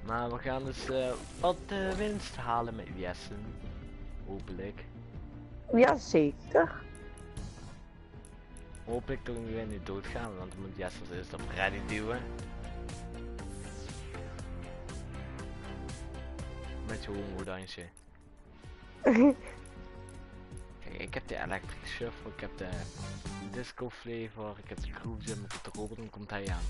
Maar we gaan dus wat winst halen met Jessen. Hopelijk. Jazeker. Hopelijk toch weer niet doodgaan, want dan moet Jessen eerst op ready duwen. Met je homo-dansje. Kijk, ik heb de electric shuffle, ik heb de disco flavor, ik heb de groove jam met de robot, dan komt hij aan.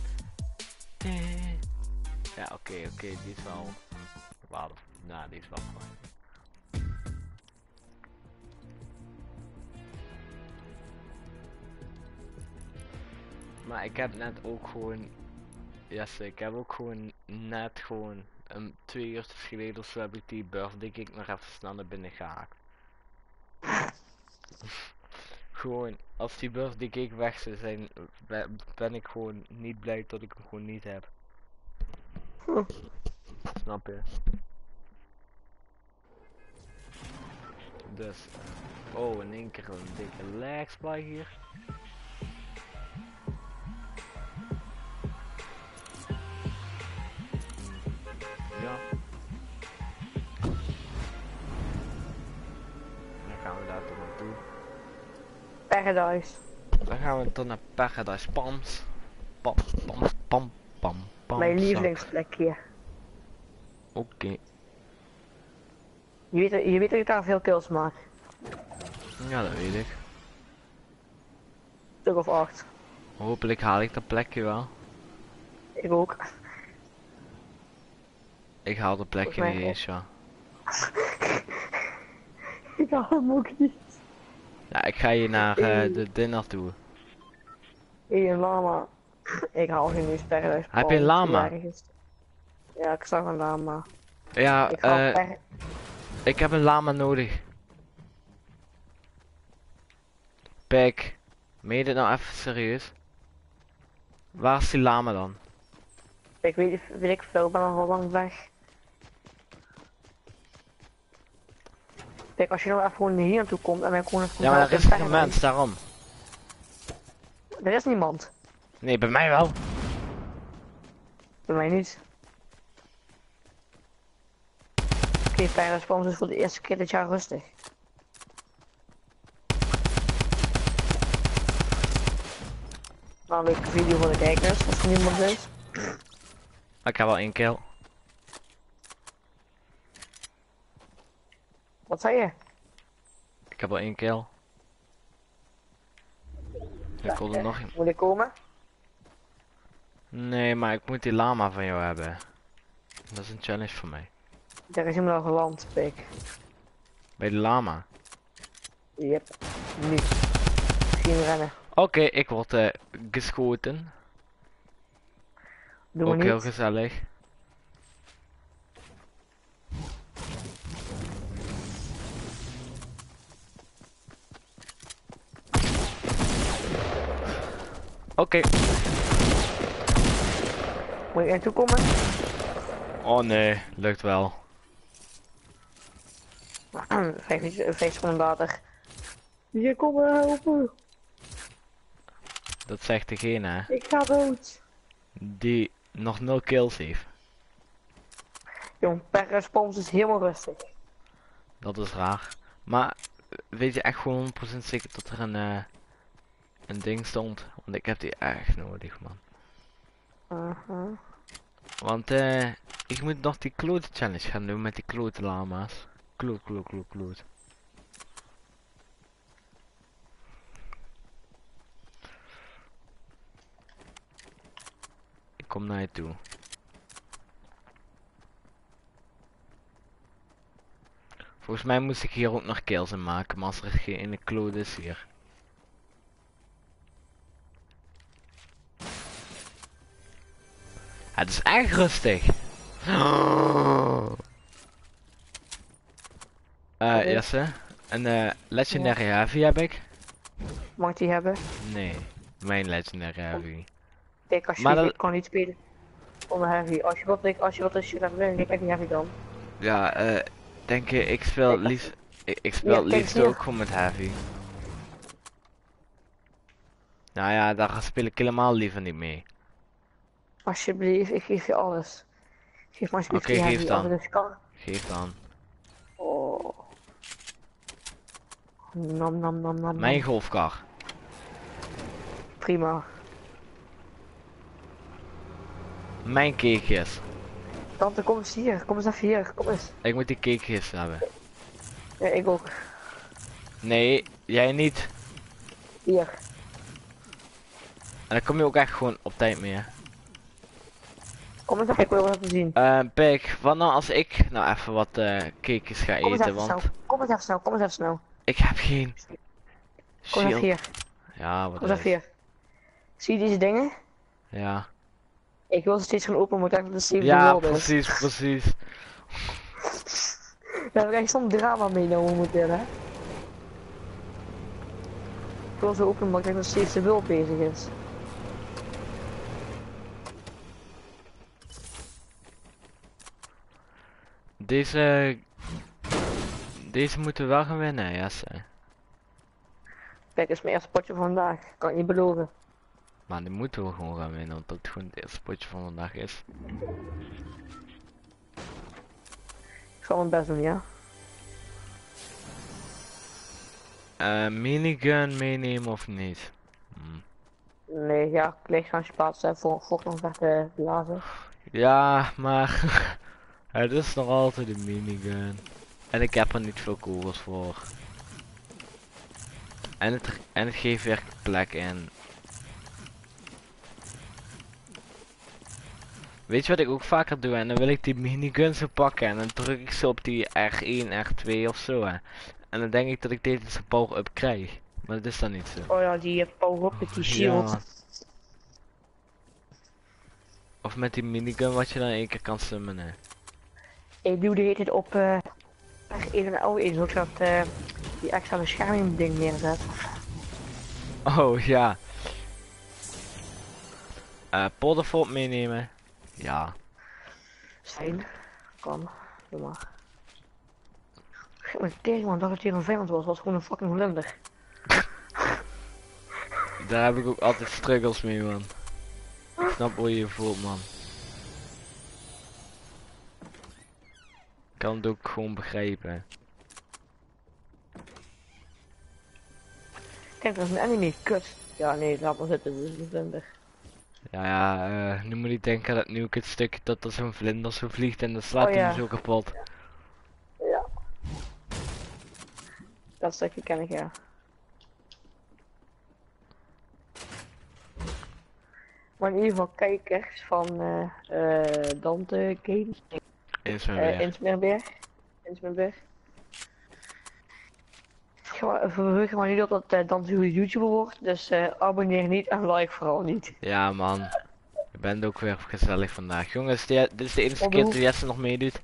Ja, oké, die is wel waardevol. Nou, die is wel mooi. Maar ik heb net ook gewoon, ik heb ook gewoon net gewoon 2 uur geleden of zo heb ik die birthday cake nog even snel naar binnen gehaakt. Gewoon, als die birthday cake weg zou zijn, ben ik gewoon niet blij dat ik hem gewoon niet heb. Snap je? Dus, oh, in één keer een dikke legsply hier. Ja. Dan gaan we daar toch naartoe. Paradise. Dan gaan we toch naar Paradise Palms. Pam, pam, pam, pam, pam. Mijn lievelingsplekje. Oké. Je weet dat ik daar veel kills maak. Ja, dat weet ik. Stuk of 8. Hopelijk haal ik dat plekje wel. Ik ook. Ik haal dat plekje niet eens, ja. Ik haal hem ook niet. Ja, ik ga hier naar de dinner toe. Een lama. Ik haal geen nieuws Paradise. Heb je een lama? Ja, ik zag een lama. Ja, ik heb een lama nodig. Pik, meen je dit nou even serieus? Waar is die lama dan? Ik weet ik veel, ik ben al lang weg. Kijk, als je nou even gewoon hier naartoe komt en dan gewoon even... Ja, maar er is geen mens, daarom. Er is niemand. Nee, bij mij wel. Bij mij niet. Oké, Paradise Palms is voor de eerste keer dit jaar rustig. Nou, een leuke video voor de kijkers, als er niemand is. Ik heb wel 1 kill. Wat zei je? Ik heb wel 1 kill. Ik wil er nog een. Moet ik komen? Nee, maar ik moet die lama van jou hebben. Dat is een challenge voor mij. Er is iemand al geland, pik. Bij de lama. Yep. Nu. Misschien rennen. Oké, ik word geschoten. Doe maar Ook niet. heel gezellig. Oké. Moet ik naartoe komen? Oh nee, lukt wel. 5 seconden later. Je komt me helpen. Dat zegt degene hè, Ik ga dood. die nog 0 kills heeft. Jong, per spons is helemaal rustig. Dat is raar. Maar weet je echt gewoon 100% zeker dat er een ding stond? Want ik heb die echt nodig, man. Want ik moet nog die klote challenge gaan doen met die klote lama's. Kloot. Ik kom naar je toe. Volgens mij moest ik hier ook nog kills in maken, maar als er geen kloot is hier. Het is echt rustig. Jesse, een legendary heavy heb ik. Mag ik die hebben? Nee, mijn legendary heavy. Kijk, als je Maar ik kan niet spelen zonder heavy. Als je wat is je gaat winnen, kijk die heavy dan. Ja, denk je, ik speel liefst, ik speel Ja, kijk liefst hier. ook gewoon met heavy. Nou ja, daar speel ik helemaal liever niet mee. Alsjeblieft, ik geef je alles. Geef maar alsjeblieft Oké, die geef heavy, dan. als ik dus kan. Geef dan. Oh. Nam nam nam nam. Mijn nam. golfkar. Prima. Mijn cakejes. Tante, kom eens hier. Kom eens even hier. Kom eens. Ik moet die cakejes hebben. Ja, ik ook. Nee, jij niet. Hier. En dan kom je ook echt gewoon op tijd mee, hè. Kom eens even, ik wil wat even zien. Pik, wat nou als ik nou even wat cakejes ga Kom eens eten, even want snel. Kom eens even snel. Kom eens even snel. ik heb geen Kom eens even shield. hier. Ja, wat Kom eens is? even hier. Zie je deze dingen? Ja. Ik wil ze steeds gaan openen, maar ik denk dat het 7 Ja, world is. precies, precies. Daar heb ik echt zo'n drama mee nou momenteel, hè. Ik wil ze openen, maar ik denk dat Steve de World bezig is. Deze moeten we wel gaan winnen, yes. Kijk, is mijn eerste potje van vandaag. Kan ik niet beloven. Maar die moeten we gewoon gaan winnen, want dat gewoon het eerste potje van vandaag is. Ik zal mijn best doen, ja. Minigun meenemen of niet? Nee, ja, ik lig gaan plaatsen voor vochtig te blazen. Ja, maar het is nog altijd een minigun. En ik heb er niet veel kogels voor. En het geeft weer plek in. Weet je wat ik ook vaker doe? En dan wil ik die minigun zo pakken en dan druk ik ze op die R1, R2 of zo. Hè. En dan denk ik dat ik deze power-up krijg. Maar dat is dan niet zo. Oh ja, die power-up met die shield. Ja. Of met die minigun wat je dan één keer kan summonen. Ik doe de hele tijd op R1 en L1, zodat die extra bescherming ding neerzet. Oh ja. Podderfort meenemen. Ja. Zijn. Kan. Doe maar. Geef me tegen man, dat het hier een vijand was gewoon een fucking vlinder. Daar heb ik ook altijd struggles mee, man. Ik snap hoe je je voelt, man. Ik kan het ook gewoon begrijpen. Kijk, dat is een enemy, kut. Ja, nee, laat maar zitten, dit is een vlinder. Ja, nu moet ik denken dat nu ook het stuk dat er zo'n vlinder zo vliegt en dan slaat Oh, hij ja. me zo kapot. Ja. Dat stukje ken ik, ja. Maar in ieder geval kijkers van Dante Games. Is maar weer. Insmerberg. Verheug maar niet op dat Dante een YouTuber wordt. Dus abonneer niet en like vooral niet. Ja, man. Je bent ook weer gezellig vandaag. Jongens, dit is de eerste Wat keer doe- dat Jesse nog meedoet.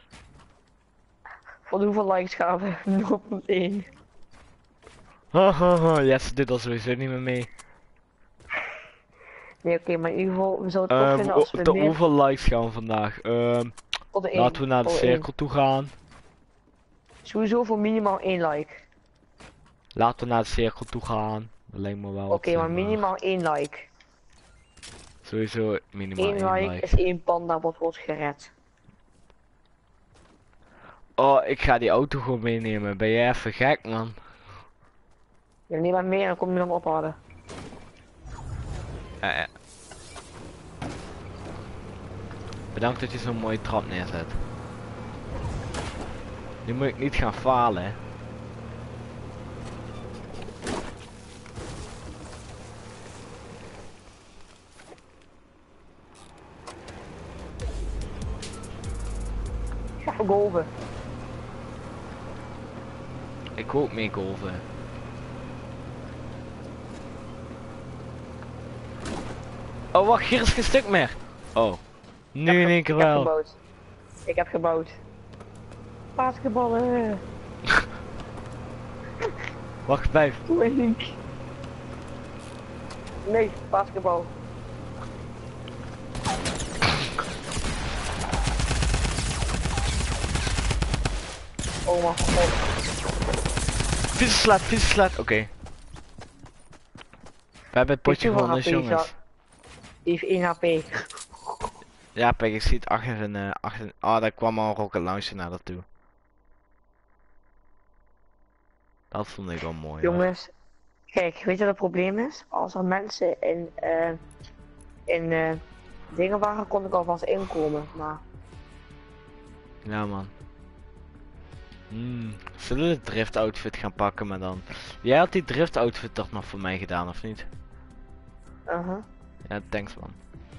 Voor hoeveel likes gaan we? 0.1. Hahaha, Jesse doet al sowieso niet meer mee. Nee, oké, maar in ieder geval, we zouden het tof vinden als we meer Hoeveel likes gaan we vandaag? tot de 1. Laten we naar de cirkel toe gaan. Sowieso voor minimaal 1 like. Laten we naar de cirkel toe gaan. Dat lijkt me wel. Oké, maar minimaal 1 like. Sowieso minimaal 1 1 like like. is 1 panda wat wordt gered. Oh, ik ga die auto gewoon meenemen. Ben jij even gek, man? Ja, neem maar mee en dan kom je hem ophalen. Bedankt dat je zo'n mooie trap neerzet. Nu moet ik niet gaan falen, hè. Ik ga voor golven. Ik wil ook mee golven. Oh, wacht, hier is geen stuk meer. Oh. Nu in één keer Ik heb wel. gebouwd. Ik heb gebouwd. Basketballen. Wacht, blijf. Link. Nee, basketbal. Oh mijn god. Vissenslaat. Oké. We hebben het potje Weet je gewonnen, hoeveel HP jongens. zat? Die heeft 1 HP. Ja, Pek, ik zie het achter een... Oh, daar kwam al een rocket launcher naar dat toe. Dat vond ik wel mooi, hoor. Jongens, kijk, weet je wat het probleem is? Als er mensen in dingen waren, kon ik alvast inkomen, maar... Ja, man. Zullen we de drift outfit gaan pakken, maar dan... Jij had die drift outfit toch nog voor mij gedaan, of niet? Ja, thanks, man.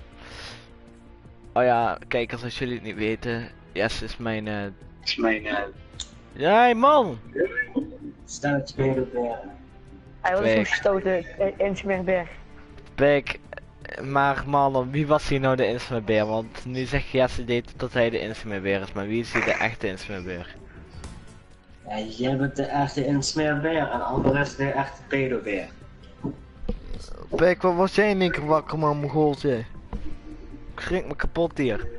Oh ja, kijkers, als jullie het niet weten, Yes is mijn... Ja, hey, man! Stel het spelen weer. Hij was Pik. gestoten in Smeerberg. Pik, maar man, wie was hier nou de Insmeerbeer? Want nu zegt Jesse dat hij de Insmeerbeer is, maar wie is hier de echte Insmeerbeer? Ja, jij bent de echte insmeerbeer en Albert is de echte pedobeer. Pik, wat was jij in één keer wakker, man, Mongooltje? Ik schrik me kapot hier.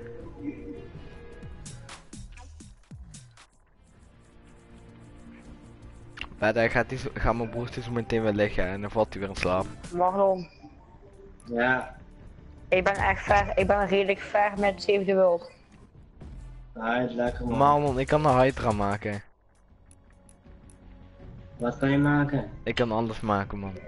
Maar dan gaat mijn broertje zo meteen weer liggen en dan valt hij weer in slaap. Marlon, Ja, ik ben echt ver, ik ben redelijk ver met Save the World. right, lekker man. Man, ik kan een Hydra maken. Wat kan je maken? Ik kan alles maken, man.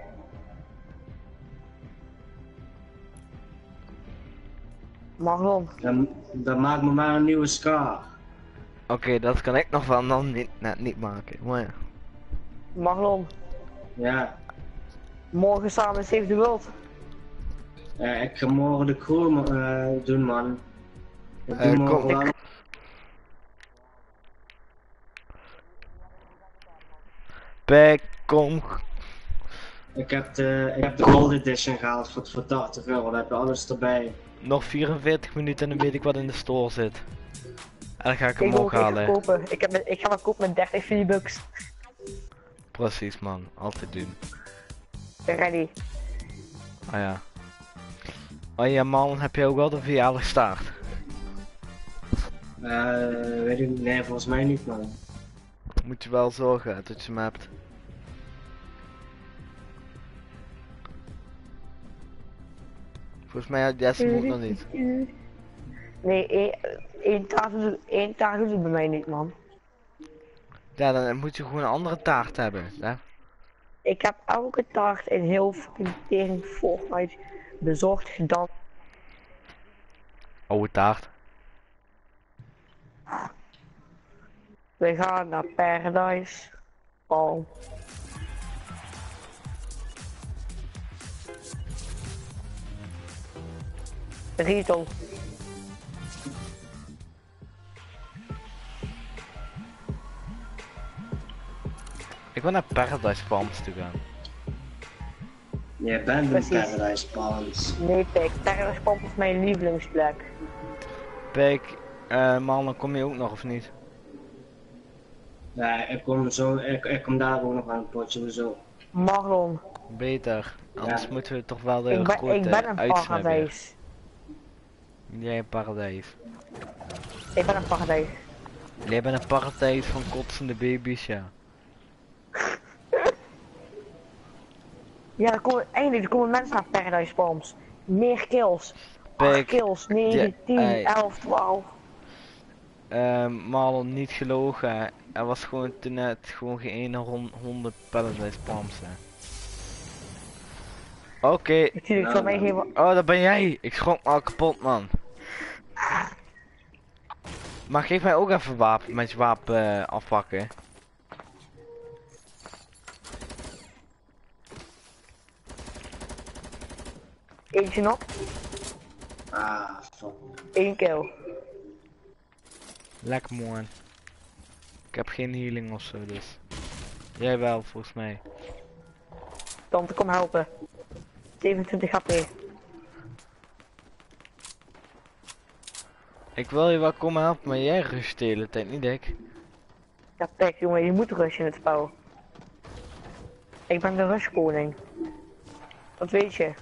Marlon, Dan maak me maar een nieuwe scar. Oké, dat kan ik nog wel dan niet maken. Maar ja. Marlon, Ja, morgen samen Save the World. ik ga morgen de crew doen man. Ik doe kom- morgen wel- Pik, kom. Ik heb de Gold Edition gehaald voor 80 euro, dan heb je alles erbij. Nog 44 minuten en dan weet ik wat in de store zit. En dan ga ik hem Ik ook, ook ik ga halen. kopen. Ik ga hem kopen met 30 V-Bucks. Precies, man. Altijd doen. Ready. Ah ja. Oh ja, man, heb je ook wel de verjaardag staart? Weet ik niet, nee volgens mij niet man. Moet je wel zorgen dat je hem hebt. Volgens mij had Jesse hem ook nog niet. Nee, één taart doet het bij mij niet, man. Ja, dan moet je gewoon een andere taart hebben. Hè? Ik heb elke taart in heel fucking tering Fortnite bezorgd gedaan. Oude taart. We gaan naar Paradise. Oh. Rito. Ik wil naar Paradise Palms toe gaan. Je bent een Precies. Paradise Palms. Nee, kijk, Paradise Palms is mijn lievelingsplek. Pik, man, dan kom je ook nog of niet? Ja, ik kom daar ook nog aan het potje zo. Marlon, Beter. Anders Ja. moeten we toch wel de ik grote ben een uitsmijter. paradijs. Jij een paradijs. Ik ben een paradijs. Jij bent een paradijs van kotsende baby's, ja. Ja, eindelijk komen mensen naar Paradise Palms. Meer kills. 8 Pik, kills, 9, ja, 10, ey. 11, 12. Marlon, niet gelogen. Er was gewoon toen net gewoon geen ene honderd Paradise Palms, hè. Oké. Natuurlijk, voor mij geen... Oh, dat ben jij. Ik schrok me al kapot, man. Maar geef mij ook even wapen, met je wapen afpakken. Eentje nog, Ah, fuck. 1 kill. Lekker, man. Ik heb geen healing of zo, dus. Jij wel, volgens mij. Tante, kom helpen. 27 HP. Ik wil je wel komen helpen, maar jij rusht de hele tijd, niet ik. Ja, pek, jongen, je moet rushen in het spel. Ik ben de rushkoning. Dat weet je.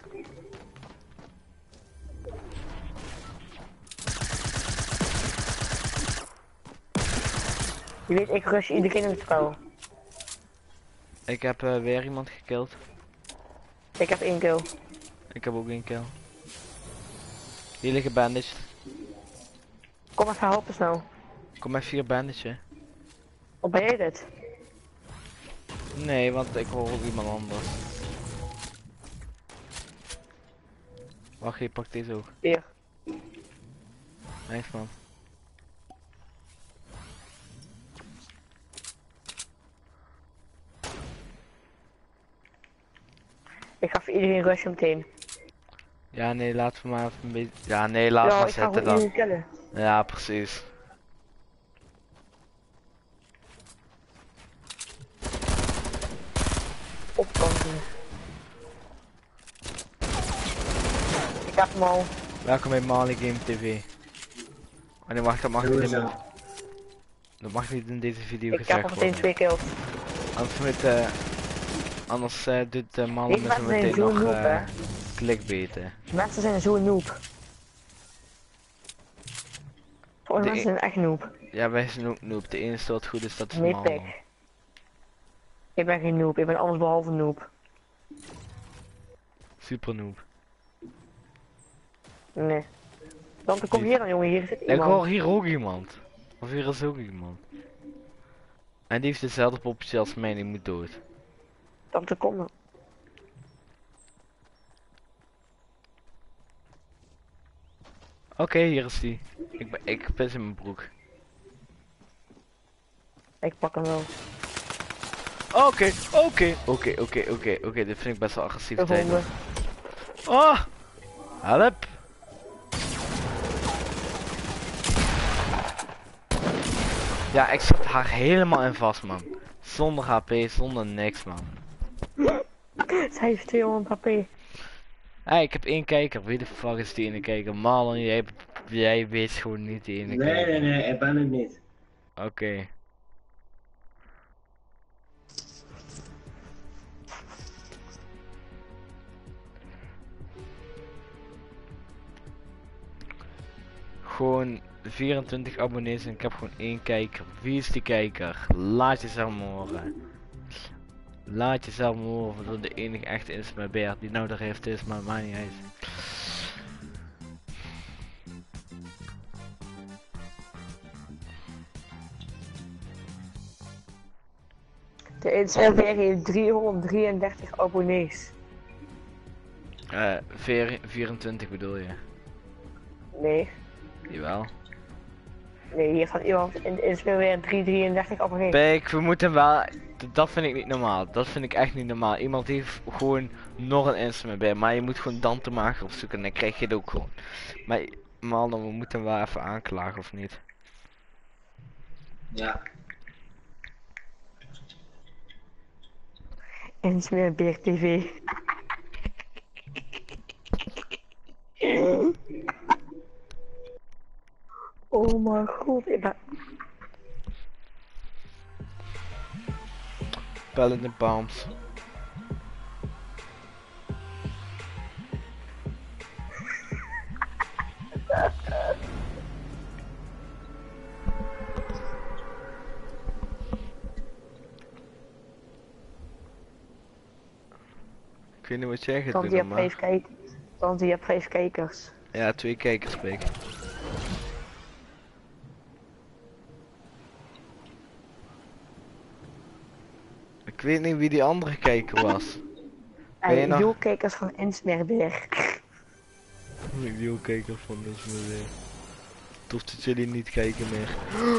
Je weet, ik rush iedereen in het spel. Ik heb weer iemand gekild. Ik heb 1 kill. Ik heb ook 1 kill. Hier liggen bandaged. Kom even helpen snel. Kom even hier bandetje. Of ben jij dit? Nee, want ik hoor ook iemand anders. Wacht, je pakt deze ook. Hier. Nice man. Ik ga voor iedereen rushen meteen. Ja, nee, laten we maar even een beetje... Ja, nee, laat Ja, maar ik ga zitten gewoon dan. iedereen killen. Ja, precies. Opkanten. Ik heb hem al. Welkom bij Mali Game TV. Oh nee, wacht, dat mag niet in, Sowieso. dat mag niet in deze video Ik heb gezegd al meteen worden. 2 kills. Anders doet Mali Deze me zo mensen zijn meteen zo nog noob, hè. clickbaiten. Mensen zijn zo noob. Volgens De mensen zijn echt noob. Ja, wij zijn ook noob. De enige wat goed is, dat is Nee, Mali. pik. Ik ben geen noob, ik ben alles behalve noob. Super noob. Nee. Dan kom hier dan jongen, hier zit Ik iemand. hoor hier ook iemand. Of hier is ook iemand. En die heeft dezelfde poppetje als mij, die moet dood. Dan te komen. Oké, hier is die. Ik pis in mijn broek. Ik pak hem wel. Oké, dit vind ik best wel agressief. Gevonden. Oh! Help! Ja, ik zat haar helemaal in vast, man. Zonder HP, zonder niks, man. Zij heeft 200 HP. Hey, ik heb één kijker. Wie de fuck is die ene kijker? Marlon, jij weet gewoon niet die ene Nee, kijker. nee, ik ben het niet. Oké. Gewoon 24 abonnees en ik heb gewoon één kijker. Wie is die kijker? Laat jezelf maar horen. Laat jezelf maar horen door de enige echte Insma die nou er heeft is, maar mij niet uit. De Instagram heeft 333 abonnees. 24 bedoel je? Nee. Jawel. Nee, hier staat iemand in de Instagram weer 333 abonnees. Kijk, we moeten wel... Dat vind ik niet normaal. Dat vind ik echt niet normaal. Iemand heeft gewoon nog een Instagram bij, maar je moet gewoon dan te maken opzoeken en dan krijg je het ook gewoon. Maar man, we moeten hem wel even aanklagen of niet? Ja. Instagram Beer TV. Oh mijn god, ik ben... Bellen de bombs. Ik weet niet wat jij gaat Want doen, je hebt maar... 5 kijkers. Want je hebt 5 kijkers. Ja, 2 kijkers, Pik. Ik weet niet wie die andere kijker was. Ben je En nog- veel kijkers van Instagram Beer. Die ook kijker van dus weer. Tof dat jullie niet kijken meer.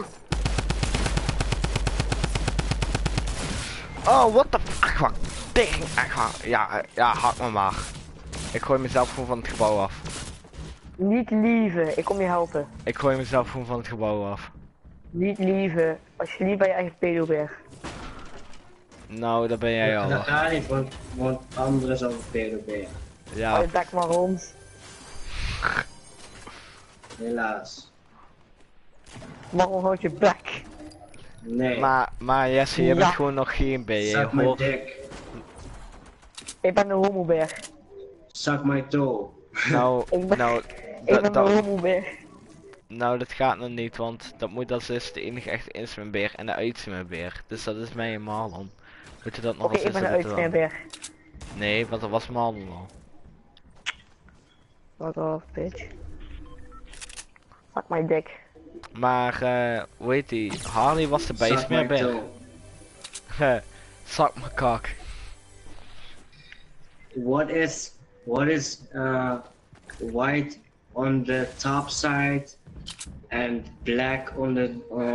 Oh, what the fuck, wat tegen, ja, hak me maar. Ik gooi mezelf gewoon van het gebouw af. Niet lieve, ik kom je helpen. Ik gooi mezelf gewoon van het gebouw af. Niet lieve, als je niet bij je eigen pedo bent. Nou, daar ben jij al. Dat gaat niet, want anderen zijn een PDB. Ja, Hou je bek maar rond. Helaas. Waarom houd je bek? Nee. maar Jesse, je Ja. bent gewoon nog geen B. Je Zak mijn hoort... dik. Ik ben een homobeer. Zak mijn toe. Nou, Ik ben- nou, Ik ben een dat, homobeer. nou, dat gaat nog niet, want dat moet als is de enige echte Instagrambeer en de Uitzimmerbeer. Dus dat is mij en Marlon. Moet je dat nog Oké, als ik ben een eerste doen dan? uitsmeerbeer. Nee, want dat was Marlon al. Wat off, bitch. Fuck my dick. Maar, hoe heet die? Harley was de Suck my bijsmeerberg. toe. Zak mijn kak. What is white on the top side and black on the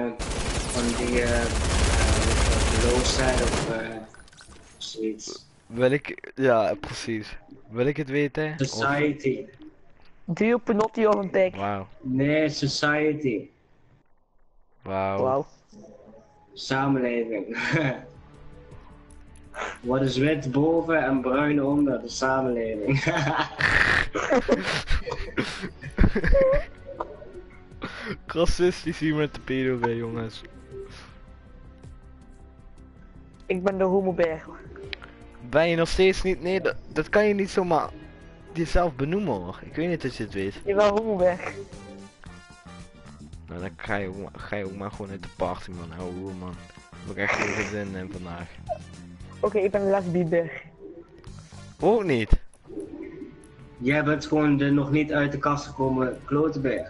low side of zoiets. Wil ik, ja precies. Wil ik het weten? Of- Society. Do you Pinotti of een pik? Wauw. Nee, society. Wauw. Wauw. Samenleving. Wat is wit boven en bruin onder? De samenleving. Racistisch hier met de pedo bij, jongens. Ik ben de homoberg. Ben je nog steeds niet? Nee, dat kan je niet zomaar jezelf benoemen hoor. Ik weet niet dat je het weet. Jawel, homoberg. Nou, dan ga je ook maar gewoon uit de party man. Oh man. Heb ik echt geen zin in vandaag. Oké, ik ben een lesbieberg. Ook niet. Jij bent gewoon de nog niet uit de kast gekomen klotenberg.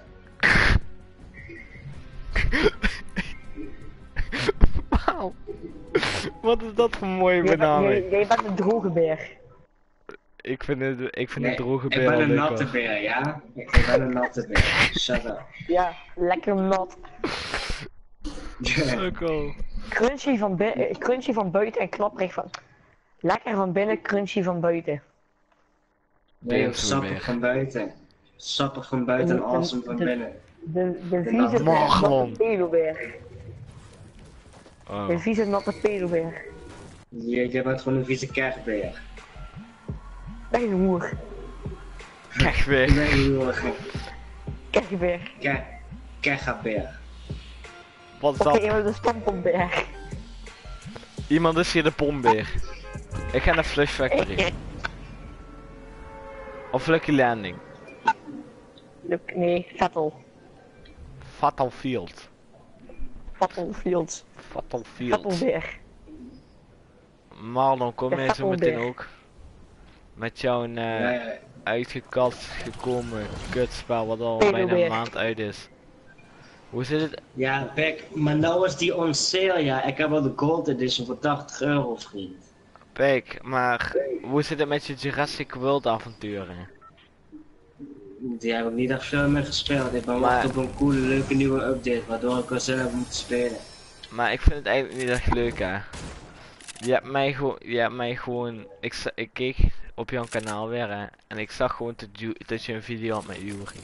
Wauw. Wat is dat voor een mooie benaming? Jij bent een droge berg. Ik vind Nee, een droge ik beer ben al een leuk, natte hoor. beer, ja? Ik ben een natte beer. Shut up. Ja, lekker nat. Sukkel. Crunchy van buiten en klapperig van... Lekker van binnen, crunchy van buiten. Nee, Beerse sappig beer. van buiten. Sappig van buiten en awesome van binnen. De vieze Marglon. natte pedoberg. Oh. De vieze natte pedoberg. Jij bent gewoon een vieze kerkbeer. Ben je een hoer? Kijk weer. Nee, joh. Kerkberg. Kergabeer. Wat is Oké, dat? iemand de stampotberg. Iemand is hier de pombeer. Ik ga naar Flush Factory. Of Lucky Landing. Nee, Vettel. Fatal Field. Battlefields. Fatal Field. Vettelberg. Marlon, kom De jij zo meteen Vettelberg. ook? Met jouw Ja, uitgekast gekomen kutspel wat al bijna een Pedobeer. maand uit is. Hoe zit het? ja, Pek, maar nou is die on sale, ja. Ik heb al de Gold Edition voor €80, vriend. Pik, maar hoe zit het met je Jurassic World avonturen? Die heb ik niet echt veel meer gespeeld. Ik ben Maar- wachten op een coole, leuke nieuwe update, waardoor ik wel zin heb om te spelen. Maar ik vind het eigenlijk niet echt leuk hè. Je hebt mij gewoon, ik keek op jouw kanaal weer hè, en ik zag gewoon dat je een video had met Yuri.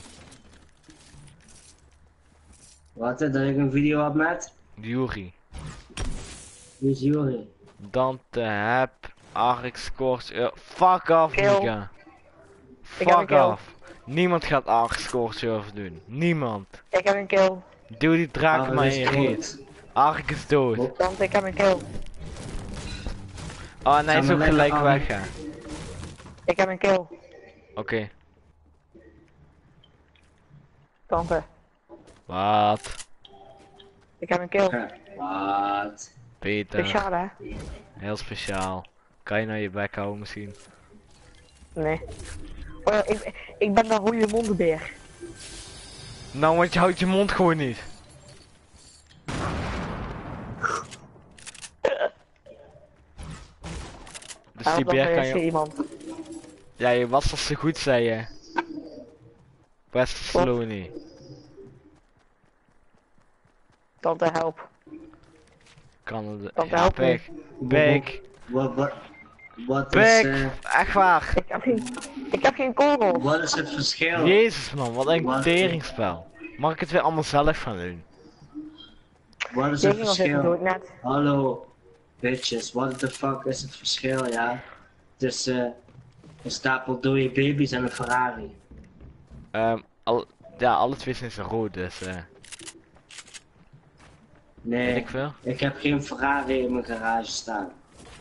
Wat, dat ik een video had met? Yuri. Wie is Juri? Dante, Heb, Ark, Scores, fuck off Kill. Mika. Ik heb een Fuck kill. off. Niemand gaat Ark Scores Surf doen. Niemand. Ik heb een kill. Doe die draak Ah, maar dat in is je reet. goed. Ark is dood. Want ik heb een kill. Oh en hij is Ga ook maar gelijk lekker weg hè. Ik heb een kill. Oké. Tante. Wat? Ik heb een kill. Ja, wat? Peter. Speciaal hè? Heel speciaal. Kan je nou je bek houden misschien? Nee. Oh ja, ik ben de rode mondenbeer. Nou want je houdt je mond gewoon niet. Dus die beer kan je... iemand. Ja, je was al zo goed zei je. Best Slony. Tante help. Kan het... Dat Ja, helpt Pik. Pik. Wat is, Pik. Echt waar. Ik heb geen kogel. wat is het verschil? Jezus man, wat een Wat? teringspel. Mag ik het weer allemaal zelf gaan doen? Wat is het Deze was even dood verschil? net. Hallo, bitches, what the fuck is het verschil, ja? Tussen een stapel dode baby's en een Ferrari. Ja, alle twee zijn ze rood, dus weet Nee, ik veel. ik heb geen Ferrari in mijn garage staan.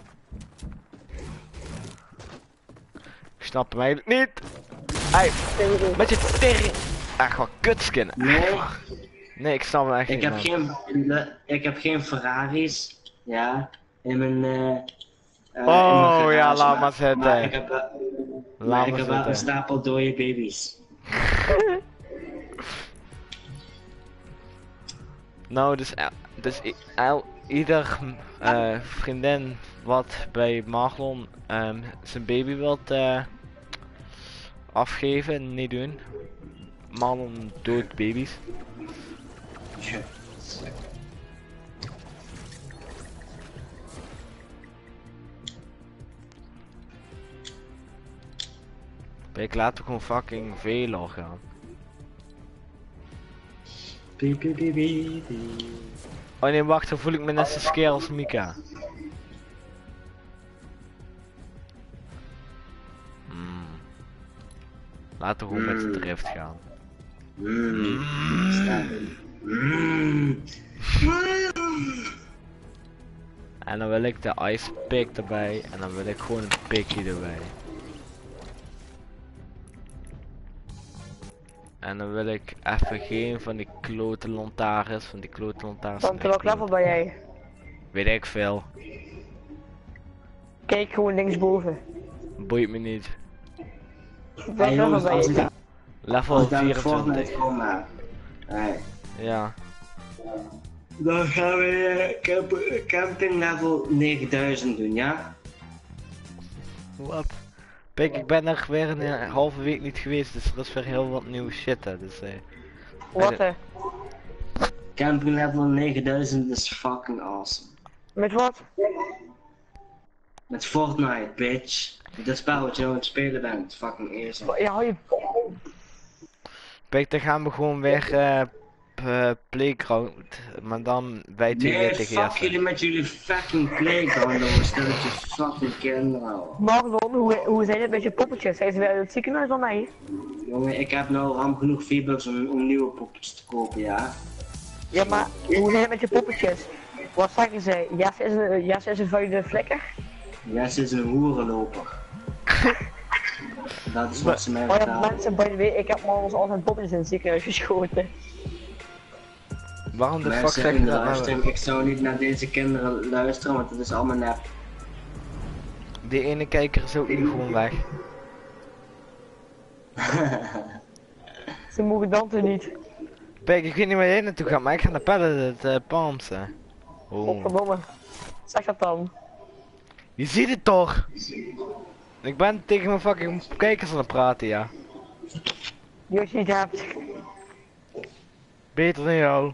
Ik snap hem eigenlijk niet. Hey, met je tering. Echt wat kutskin. Nee, Nee, ik snap hem echt ik niet. heb man. ik heb geen Ferraris, ja, in mijn Oh, in mijn ja, garage, laat maar zitten. Maar ik heb, Laat ik maar heb wel een zitten. stapel dode baby's. Nou, dus ieder vriendin wat bij Marlon zijn baby wilt afgeven, niet doen. Marlon doodt baby's. Ik laat er gewoon fucking veel gaan. Oh nee, wacht, dan voel ik me net zo skeer als Mika. Laten we gewoon met de drift gaan. En dan wil ik de ice pick erbij en dan wil ik gewoon een pikje erbij. En dan wil ik even geen van die klote lantaarns, Want welk level ben jij? Weet ik veel. Kijk gewoon linksboven. Boeit me niet. Welk level ben jij? Level Fortnite 24. komen. Ja. Dan gaan we camping level 9000 doen, ja? Wat? Kijk, ik ben er weer een halve week niet geweest, dus dat is weer heel wat nieuwe shit hè, dus Wat Camping level 9000 is fucking awesome. Met wat? Met Fortnite, bitch. Dat spel wat je nou aan het spelen bent, fucking eerst. Ja, hou je... Kijk, dan gaan we gewoon weer playground, maar dan wij twee Nee, weer tegen fuck Jesse. jullie met jullie fucking playground, jongens. Stelletje fucking kinderen. Marlon, hoe zijn het met je poppetjes? Zijn ze weer uit het ziekenhuis dan mij? Jongen, ik heb nou ramp genoeg V-Bucks om nieuwe poppetjes te kopen, ja? Ja, maar hoe zijn het met je poppetjes? Wat zeggen ze? Jesse is een vuile vlekker? Jesse is een hoerenloper. Dat is wat ze mij Oh ja, vertellen. mensen, by the way, ik heb morgens al zijn poppetjes in het ziekenhuis geschoten. Waarom de fuck Mensen zeg je in de dat nou? livestream, ik zou niet naar deze kinderen luisteren, want het is allemaal nep. Die ene kijker is ook niet gewoon weg. Ze mogen dansen niet. Kijk, ik weet niet waar jij naartoe gaat, maar ik ga naar Padden, het Palmse. Oh. Godverdomme. Zeg dat dan. Je ziet het toch? Ik ben tegen mijn fucking kijkers aan het praten, ja. Die als je niet hebt. Beter dan jou.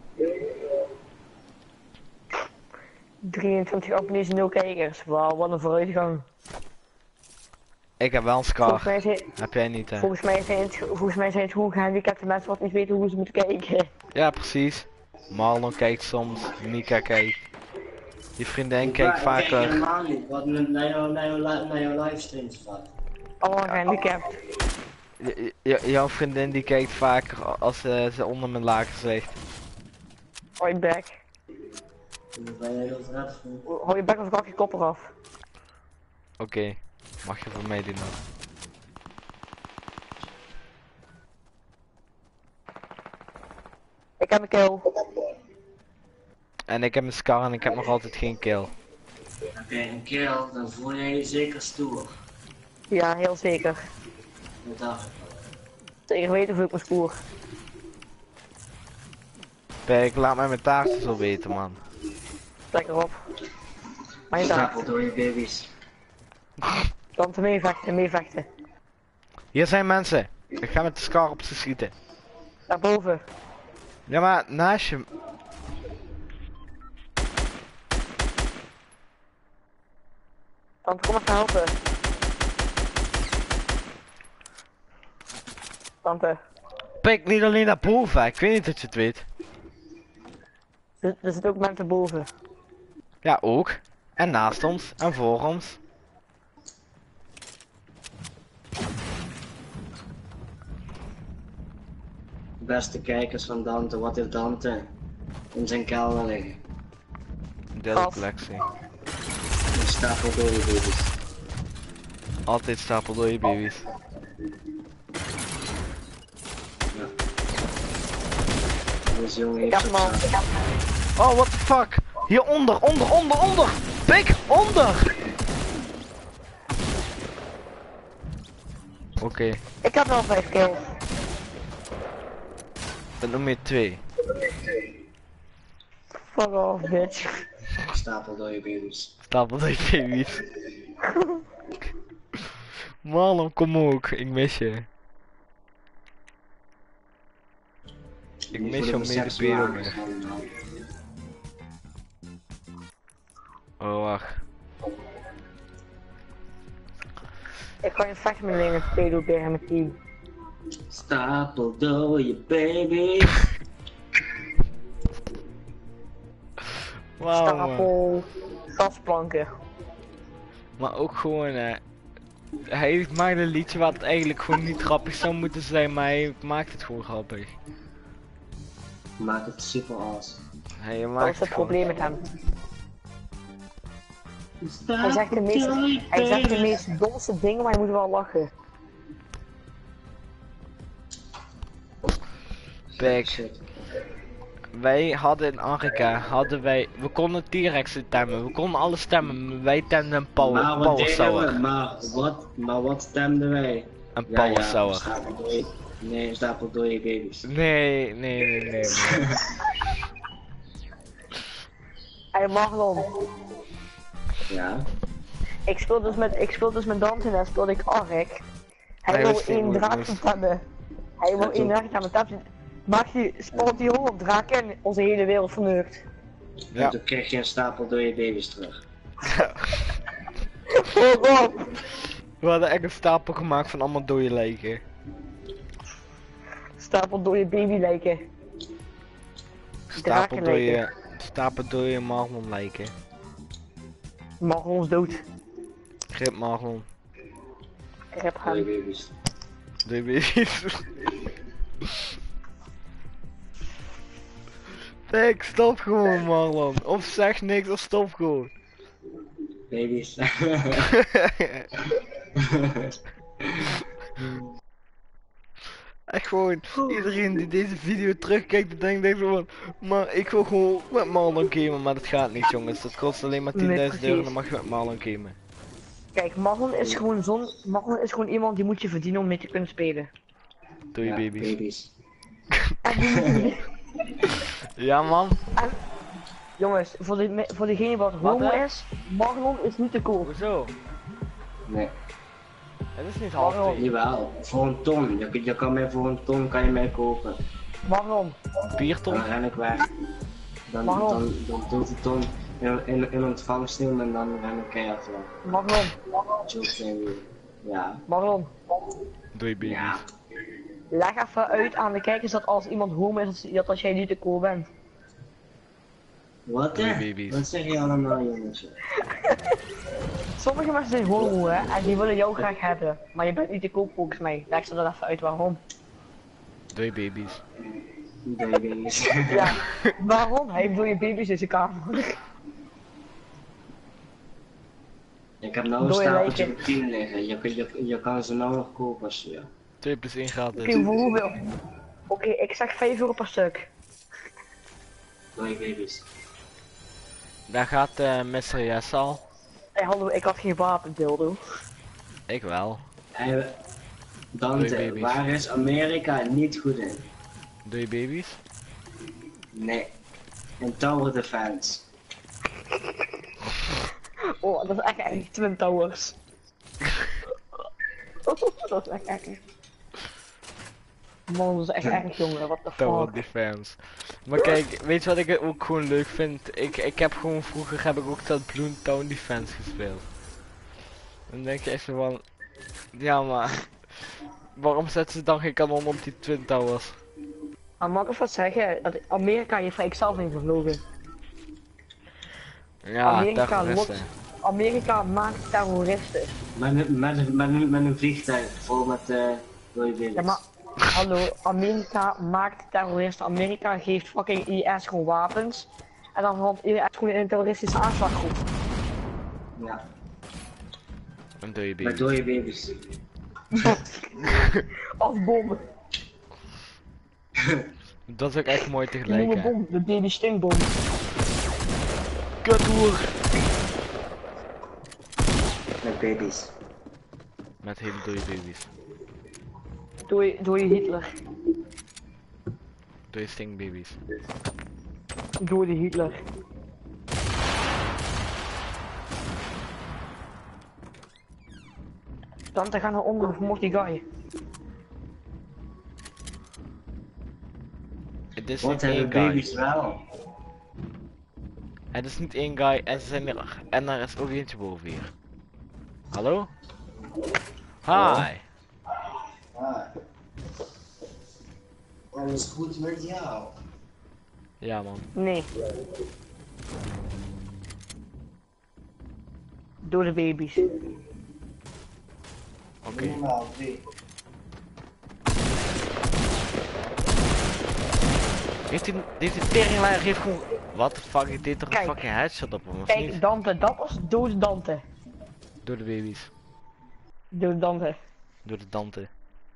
23 abonnees en 0 kijkers. Wauw, wat een vooruitgang. Ik heb wel een Volgens scar. mij zijn, Heb jij niet, hè? volgens mij zijn het gewoon gehandicapte mensen wat niet weten hoe ze moeten kijken. Ja, precies. Marlon kijkt soms, Mika kijkt. Je vriendin kijkt Ik kijk vaker. helemaal niet, wat naar jouw livestreams vat. Allemaal gehandicapt. Jouw vriendin die kijkt vaker als ze onder mijn laken zegt. Hou je bek. Hoe ben jij dat red voor? Hou je bek of ik hak je kop eraf. Oké, mag je voor mij doen dan. Ik heb een kill. En ik heb een scar en ik heb nog altijd geen kill. Heb jij een kill, dan voel jij je zeker stoer. Ja, heel zeker. Dat dacht ik wel. Zeker weten hoe ik me spoor. Kijk, laat mij mijn taartjes zo weten, man. Lekker op. Maar je Stapel dacht, door je baby's. dan te meevechten, meevechten. Hier zijn mensen. Ik ga met de scar op ze schieten. Daarboven. Ja, maar naast je. Tante, kom even helpen. Tante, Kijk, niet alleen naar boven. Ik weet niet dat je het weet. er zitten ook mensen boven. Ja, ook. En naast ons. En voor ons. Beste kijkers van Dante, wat heeft Dante in zijn kelder liggen? Derde Gas. collectie. Een stapel door je baby's. Altijd stapel door je baby's. Ja. Deze jongen Ik heeft heb hem al. zo'n- Oh, what the fuck? Hieronder, onder. Pik, onder! Oké, Ik heb wel 5 kills. dan noem je 2. Fuck off, bitch. Stapel dode baby's. Stapel door je baby's. Marlon, kom ook. Ik mis je. Ik Niet mis voor jouw de mede seksuele pedo. man. Oh, wacht. Ik kan je vechten met een pedobeer in mijn team. Stapel dode baby's. Wauw, man. Stapel gasplanken. Maar ook gewoon, hij maakt een liedje wat eigenlijk gewoon niet grappig zou moeten zijn, maar hij maakt het gewoon grappig. Maak het super als. Hij Dat maakt is het gewoon... probleem met hem. Hij zegt de meest domste dingen, maar je moet wel lachen. Back. Shit. Wij hadden in Afrika, we konden T-Rex stemmen, we konden alles stemmen, maar wij temden een Maar wat deden we? power Maar wat stemden wij? Een power sour. Stapel dode baby's. Nee. Hey Marlon, Ja. ik speel dus met Dante en speelde ik Ark. Hij Nee, wil dat is niet één moeilijk, draak moest. hebben. Hij wil één draak hebben. Spant die hol op draken en onze hele wereld verneukt. Ja. En toen kreeg je een stapel dode baby's terug. We hadden echt een stapel gemaakt van allemaal dode lijken. Stapel door je baby lijken. Stapel dode Marlon lijken. Marlon is dood. Grip Marlon. Ik heb Dode hem. baby's. Dode baby's. Kijk, stop gewoon Marlon. Of zeg niks of stop gewoon. Baby's. Echt gewoon, iedereen die deze video terugkijkt, die denkt zo van, maar ik wil gewoon met Marlon gamen, maar dat gaat niet jongens, dat kost alleen maar 10.000 Nee, euro, precies. dan mag je met Marlon gamen. Kijk, Marlon is gewoon iemand die moet je verdienen om mee te kunnen spelen. Doe je Ja, baby's. baby's. Ja man. Jongens, voor degene wat homo hè? is, Marlon is niet te koop. Hoezo? Nee, Het is niet half Marlon. twee. jawel. Voor een ton. Je kan mij voor een ton kan je mij kopen. Marlon, Bierton? Dan ren ik weg. Dan doet de ton in ontvangst nemen en dan ren ik keihard weg. Marlon, Joke baby. Ja. Marlon. Doe je baby's. Ja. Leg even uit aan de kijkers dat als iemand homo is, dat als jij niet te cool bent. Wat Doei, hè? baby's. Wat zeg je allemaal jongens? Sommige mensen zijn homo hè, en die willen jou graag hebben. Maar je bent niet te koop volgens mij. Leg ze dat even uit waarom. Doe je baby's. Baby's. Ja, waarom? Hij heeft door je baby's in zijn kamer. Ik heb nou een Door je stapeltje lijken. met 10 liggen. Je kan ze nou nog kopen als je. 2 plus 1 gratis. Oké, voor hoeveel? Oké, ik zeg 5 euro per stuk. Doei baby's. Daar gaat Mr. Yes al. Hey, hallo, ik had geen wapen, dildo. Ik wel. Hey, Doei, Dante, baby's. waar is Amerika niet goed in? Doe je baby's? Nee. In Tower Defense. Oh, dat is echt erg. Twin Towers. Dat is echt erg. Man, dat is echt erg, jongen. What the Tower fuck. Defense. Maar kijk, weet je wat ik ook gewoon leuk vind? Ik heb gewoon vroeger heb ik ook dat Bloon Town Defense gespeeld. Dan denk je echt zo van, ja maar, waarom zetten ze dan geen kanon op die Twin Towers? Maar mag ik even wat zeggen? Dat Amerika heeft ik zelf in gevlogen. Ja, Amerika terroristen. Amerika maakt terroristen. Met een vliegtuig vol met dode baby's. Ja, maar hallo, Amerika maakt terroristen. Amerika geeft fucking IS gewoon wapens. En dan valt IS gewoon in een terroristische aanslaggroep. Ja, En doe je met baby's. dode baby's. Of bommen. Dat is ook echt mooi De tegelijk nieuwe hè. bom, de baby stinkbom. Kuthoer! Met baby's. Met hele dode baby's. Door je Hitler. Doe je stinkbaby's. Door de Hitler. Tante, ga naar onder, vermoord die guy. Het is Wat niet hebben één guy. baby's wel? Het is niet één guy en ze zijn er. En er is ook eentje boven hier. Hallo? Hi. Alles goed met jou? Ja man. Nee. Door de baby's. Oké. Minimaal 3. Heeft die teringleier heeft gewoon. What the fuck, ik deed toch een Kijk. fucking headshot op hem of Kijk, niet? Dante, dat was dode Dante. Door de baby's. Dode Dante. Door de Dante.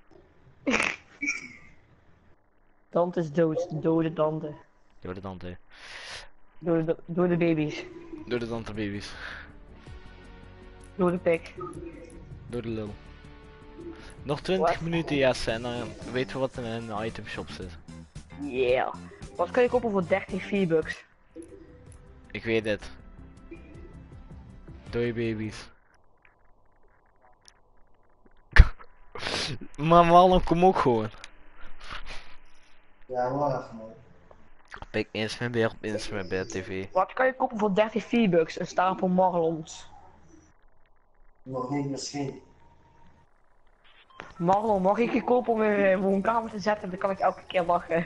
Dante is dood, dode Dante. Door de Dante. Door de baby's. Door de Dante baby's. Door de pik. Door de lul. Nog 20 What? minuten yes en dan weten we wat er in de itemshop zit. Yeah. Wat kan je kopen voor 30 V-bucks? Ik weet het. Door je baby's. Maar waarom kom ook gewoon? Ja, wacht man. Pik eens mijn beeld, eens mijn beeld tv. Wat kan je kopen voor 30 V-bucks? Een stapel marlons. Nog niet misschien. Marlon, mag ik je kopen om in mijn woonkamer te zetten? Dan kan ik elke keer lachen.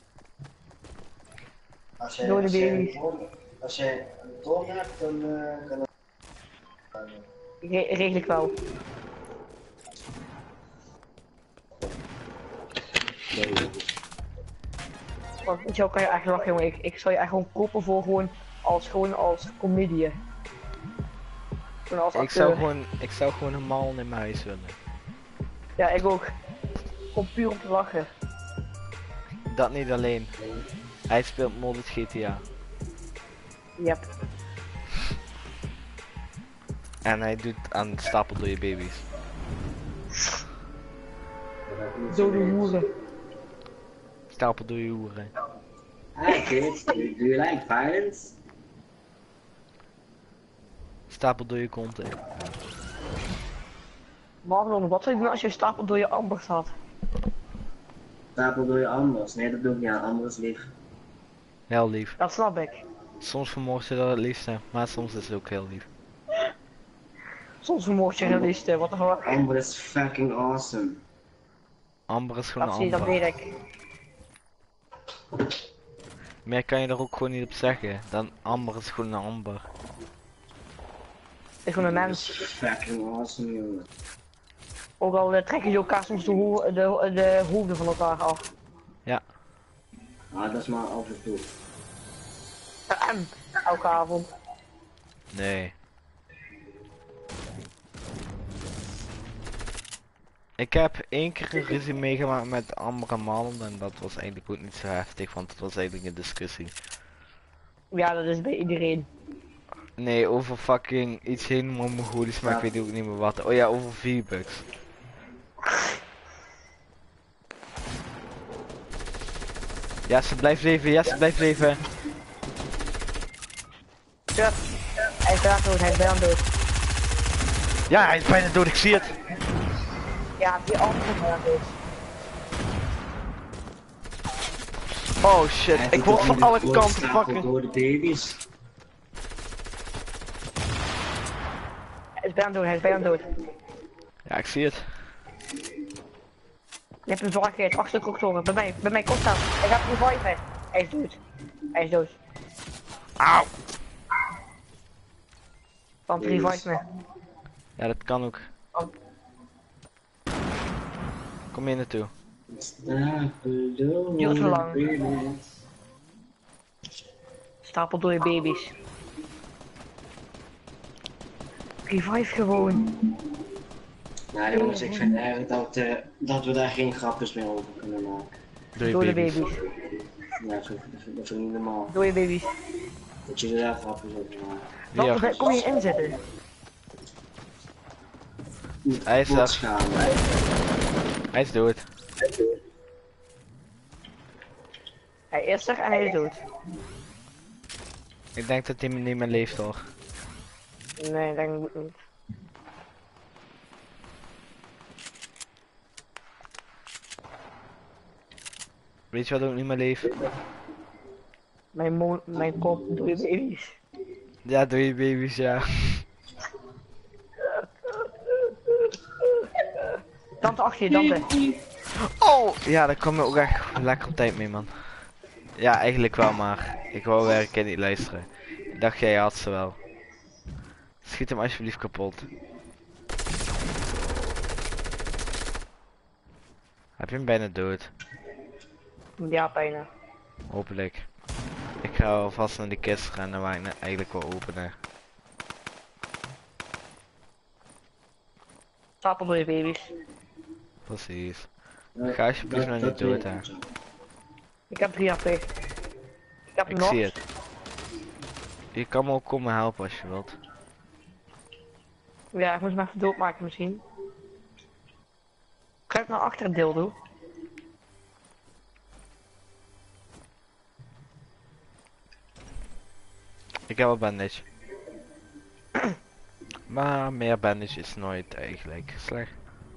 Als Door de baby's. Als je een toon hebt, dan kan het. Regel ik wel. Want met jou kan je echt lachen, jongen. Ik zou je echt gewoon kopen voor gewoon als comedian. Gewoon als acteur. Ik zou gewoon een man in mijn huis willen. Ja, ik ook. Gewoon puur om te lachen. Dat niet alleen. Hij speelt modded GTA. Yep. En hij doet aan het stapel door je baby's. Dode hoeren. Stapel door je hoeren. Hi kids, do you like violence? Stapel door je konten. Marlon, wat zou je doen als je een stapel door je ambers had? Stapel door je anders. Nee, dat doe ik niet aan. Anders lief. Heel lief. Dat snap ik. Soms vermoord je dat het liefste, maar soms is het ook heel lief. Soms vermoord je realisten, wat een fuck. Amber is fucking awesome. Amber is gewoon Dat een zie je, dat amber. weet ik. Meer kan je er ook gewoon niet op zeggen. Dan amber is gewoon een amber. Het is gewoon een Amber mens. is fucking awesome, jongen. Ook al trekken je elkaar soms de hoofden van elkaar af. Ah, dat is maar af en toe. Elke avond. Nee. Ik heb één keer een ruzie meegemaakt met Amber en Marlon en dat was eigenlijk ook niet zo heftig, want het was eigenlijk een discussie. Ja, dat is bij iedereen. Nee, over fucking iets helemaal Mongolisch, maar ik weet ook niet meer wat. Oh ja, over V-Bucks. Ja, ze blijft leven, ja, ze blijft leven. Ja. Hij is bijna dood, hij is bijna dood. Ja, hij is bijna dood, ik zie het. Ja, die andere is bijna dood. Oh shit, Hij ik doet word ook van niet alle de kanten stapel fucking... door de baby's. Hij is bijna dood, hij is bijna dood. Ja, ik zie het. Je hebt hem zwaar gegeven, 8 stukken oktober. Bij mij, kom staan. Hij gaat reviven. Hij is dood. Hij is dood. Auw! Want revive me. Ja, dat kan ook. Kom hier naartoe. Stapel door Duurt zo lang. de baby's. Stapel door je baby's. Revive gewoon. Nou jongens, ik vind eigenlijk dat we daar geen grapjes meer over kunnen maken. Door de baby's. Ja, dat vind ik niet normaal. Door je baby's. Dat jullie daar grapjes over Ja. maken. Wat, kom je inzetten? Hij is Bots er. gaan, hè. Hij is dood. Hij is er en hij is dood. Ik denk dat hij niet meer leeft hoor. Nee, denk ik niet. Weet je wat ook niet meer leeft? Mijn kop door je baby's. Ja, doe je baby's, ja. Tante achter je, tante. Oh! Ja, daar kom je ook echt lekker op tijd mee, man. Ja, eigenlijk wel, maar ik wou werken en niet luisteren. Ik dacht, jij had ze wel. Schiet hem alsjeblieft kapot. Heb je hem bijna dood? Ja, bijna. Hopelijk. Ik ga alvast naar die kist rennen waar ik eigenlijk wil openen. Stapel door je baby's. Precies. Ga alsjeblieft nog niet dood, hè. Ik heb 3 HP. Ik heb Ik nog. zie het. Je kan me ook komen helpen als je wilt. Ja, ik moet hem even doodmaken misschien. Kruip naar achter het dildo. Ik heb wel bandage. Maar meer bandage is nooit eigenlijk slecht.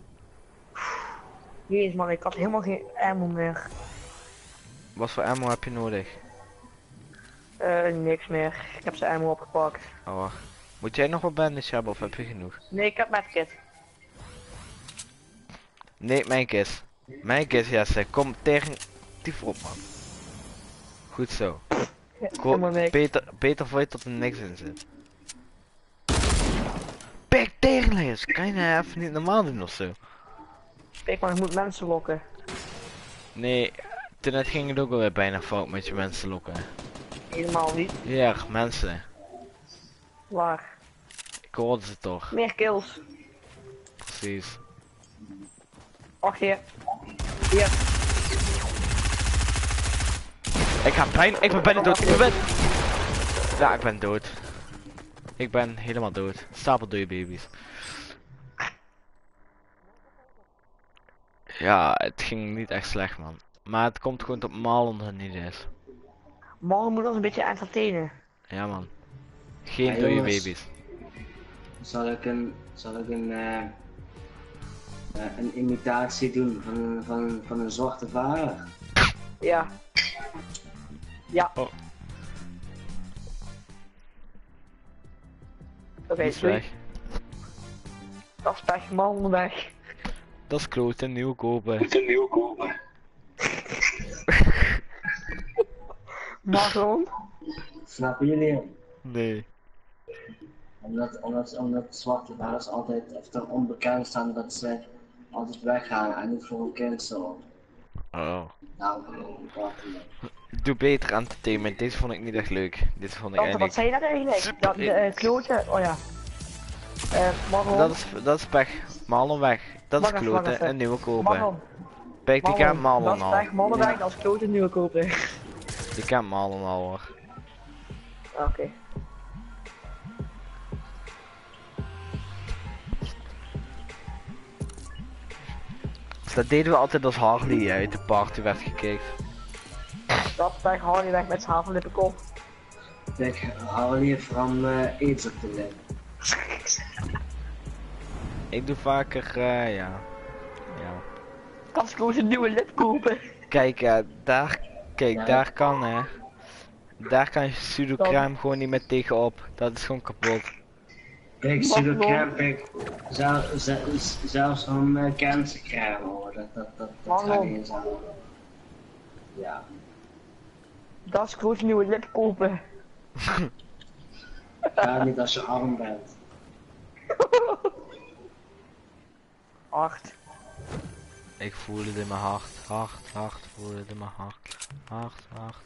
Jezus man, ik had helemaal geen ammo meer. Wat voor ammo heb je nodig? Niks meer. Ik heb zijn ammo opgepakt. Oh, wacht. Moet jij nog wat bandage hebben of heb je genoeg? Nee, ik heb medkit. Nee, mijn kist. Mijn kist, ja, zeg. Kom tegen die op, man. Goed zo. Helemaal niks. Beter voor je tot er niks in zit. Pik tegenleers. Kan je nou even niet normaal doen of zo? Kijk man, ik moet mensen lokken. Nee, toen net ging het ook alweer bijna fout met je mensen lokken. Helemaal niet. Ja, mensen. Waar? Ik hoorde ze toch. Meer kills. Precies. Achter je. Hier. Ik ben bijna dood. Ja, ik ben dood. Ik ben helemaal dood. Stapel door je baby's. Ja, het ging niet echt slecht, man. Maar het komt gewoon tot Marlon er niet is. Morgen moet ons een beetje entertainen. Ja, man. Geen Ja, door je jongens. baby's. Zal ik een imitatie doen van een zwarte vader? Ja. Ja. Oh. Oké, Die is doei. weg. Dat is weg, man, weg. Dat is kloten, nieuw kopen. Marlon. Snappen jullie? Nee. Omdat zwarte vaders altijd er onbekend staan dat ze altijd weggaan en niet voor een kind zo. Oh. Nou, wat Doe beter entertainment. Deze vond ik niet echt leuk. Dit vond ik Tante, wat eigenlijk... zei je net eigenlijk? Dat de kloten, oh ja. Marlon. Dat is pech. Marlon weg. Dat is Wacht even, wacht kloten. even. Een nieuwe kopen. Marlon. Kijk, die kent Marlon Dat is al. weg, Marlon weg, dat is kloten, nieuwe kopen. Die kent Marlon al, hoor. Oké. Dus dat deden we altijd als Harley uit de party werd gekikt. Dat is weg, Harley weg met zijn havenlippenkop. Kijk, Harley from AIDS op de lip. Ik doe vaker, ja. Ja. Dat is gewoon een nieuwe lip kopen. Kijk, daar kan hè. Daar kan je pseudocrème gewoon niet meer tegenop. Dat is gewoon kapot. Kijk, pseudocrème, kijk, zelfs van cancercrème hoor, dat gaat niet eens aan. Ja. Dat is gewoon een nieuwe lip kopen. Ga niet als je arm bent. 8. Ik voel het in mijn hart. Hart, voel het in mijn hart. Hart.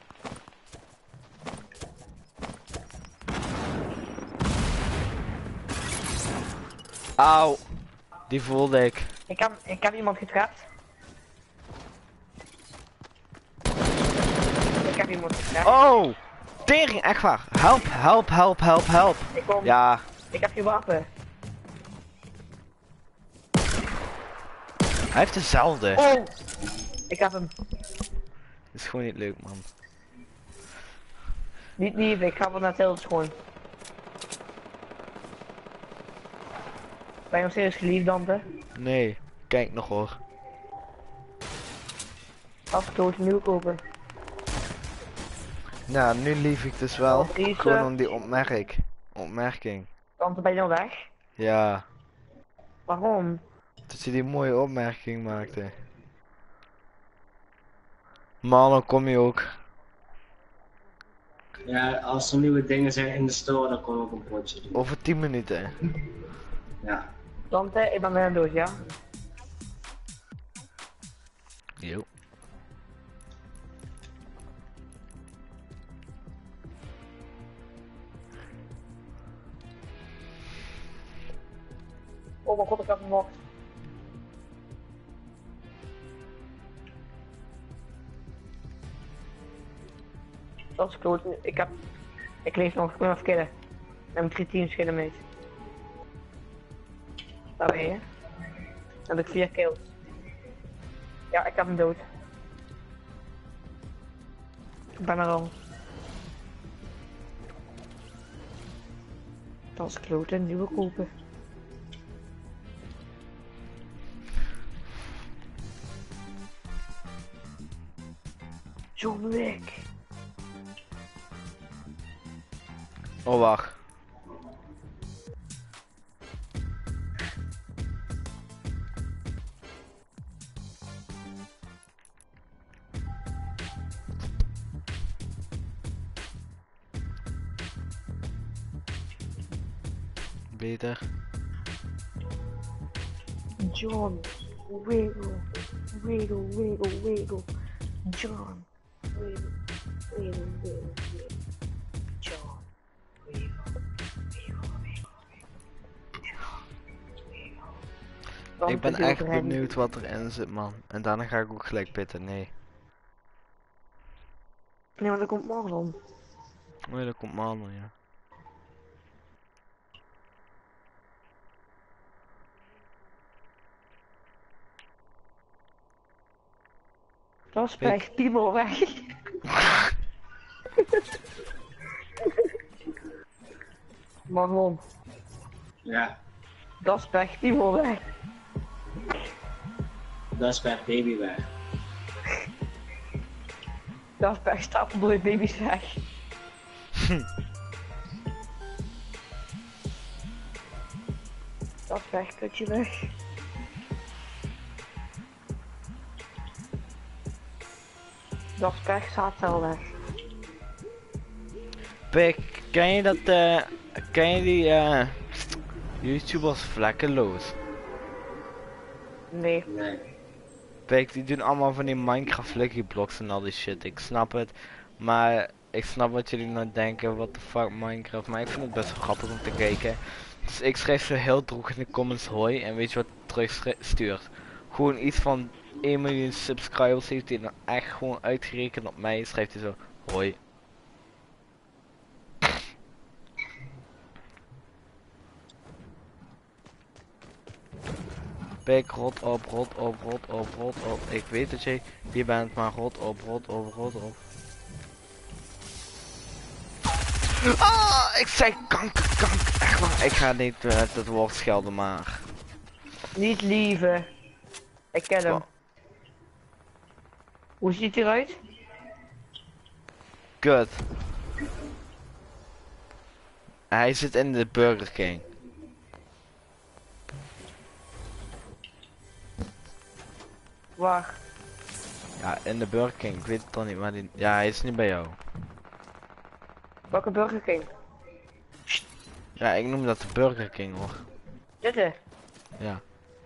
Auw. Die voelde ik. Ik heb iemand getrapt. Ik heb iemand getrapt. Oh! Tering, echt waar. Help. Ik kom. Ja, Ik heb je wapen. hij heeft dezelfde. Oh! Ik heb hem. Dat is gewoon niet leuk, man. Niet lief, ik ga wel naar Tilts gewoon. Ben je nog steeds geliefd, Dante? Nee, kijk nog hoor. Afgesloten nieuw kopen. Nou, nu lief ik dus wel. Deze. Gewoon om die opmerking. Want dan ben je dan weg. Ja, Waarom? dat je die mooie opmerking maakte. Maar dan kom je ook. Ja, als er nieuwe dingen zijn in de store, dan kom ik een potje doen. Over 10 minuten. Ja. Tante, ik ben bijna dood, ja? Jo. Oh mijn god, ik heb hem nog. Dat is kloot. Ik leef nog, ik ben even killen. Ik heb 3 teams killen mee. Daar ben je. Dan heb ik 4 kills. Ja, ik heb hem dood. Ik ben er al. Dat is kloot, een nieuwe kopen. John Wick. Oh, wacht. Beter. John, wiggle, wiggle, wiggle, wiggle. John, wiggle, wiggle, wiggle, wiggle. John, wiggle, wiggle, wiggle, wiggle. Ik ben echt benieuwd wat erin zit, man. En daarna ga ik ook gelijk pitten, nee. Nee, maar dat komt Marlon. Nee, dat komt Marlon, ja. Dat is bij Timo weg. Marlon, Ja. dat is bij Timo weg. Dat is bij baby weg. Dat is bij stapeldooi baby's weg. Dat is bij kutje weg. Dat is bij zaadcel weg. Pik, ken je dat, ken je die, YouTubers vlekkeloos? Nee. Nee. Pik, die doen allemaal van die Minecraft Lucky Blocks en al die shit, ik snap het. Maar ik snap wat jullie nou denken, what the fuck Minecraft, maar ik vind het best wel grappig om te kijken. Dus ik schrijf zo heel droeg in de comments hoi en weet je wat terug stuurt? Gewoon iets van 1 miljoen subscribers heeft hij dan echt gewoon uitgerekend op mij, schrijft hij zo hoi. Pik, rot op, rot op, rot op, rot op. Ik weet dat jij hier bent, maar rot op, rot op, rot op. Ah, ik zei kanker, echt waar. Ik ga niet met het woord schelden, maar... Niet lieve. Ik ken hem. Oh. Hoe ziet hij eruit? Kut. Hij zit in de Burger King. Waar? Ja, in de Burger King. Ik weet het dan niet, maar die... Ja, hij is niet bij jou. Welke Burger King? Ja, ik noem dat de Burger King, hoor. Dit? Ja.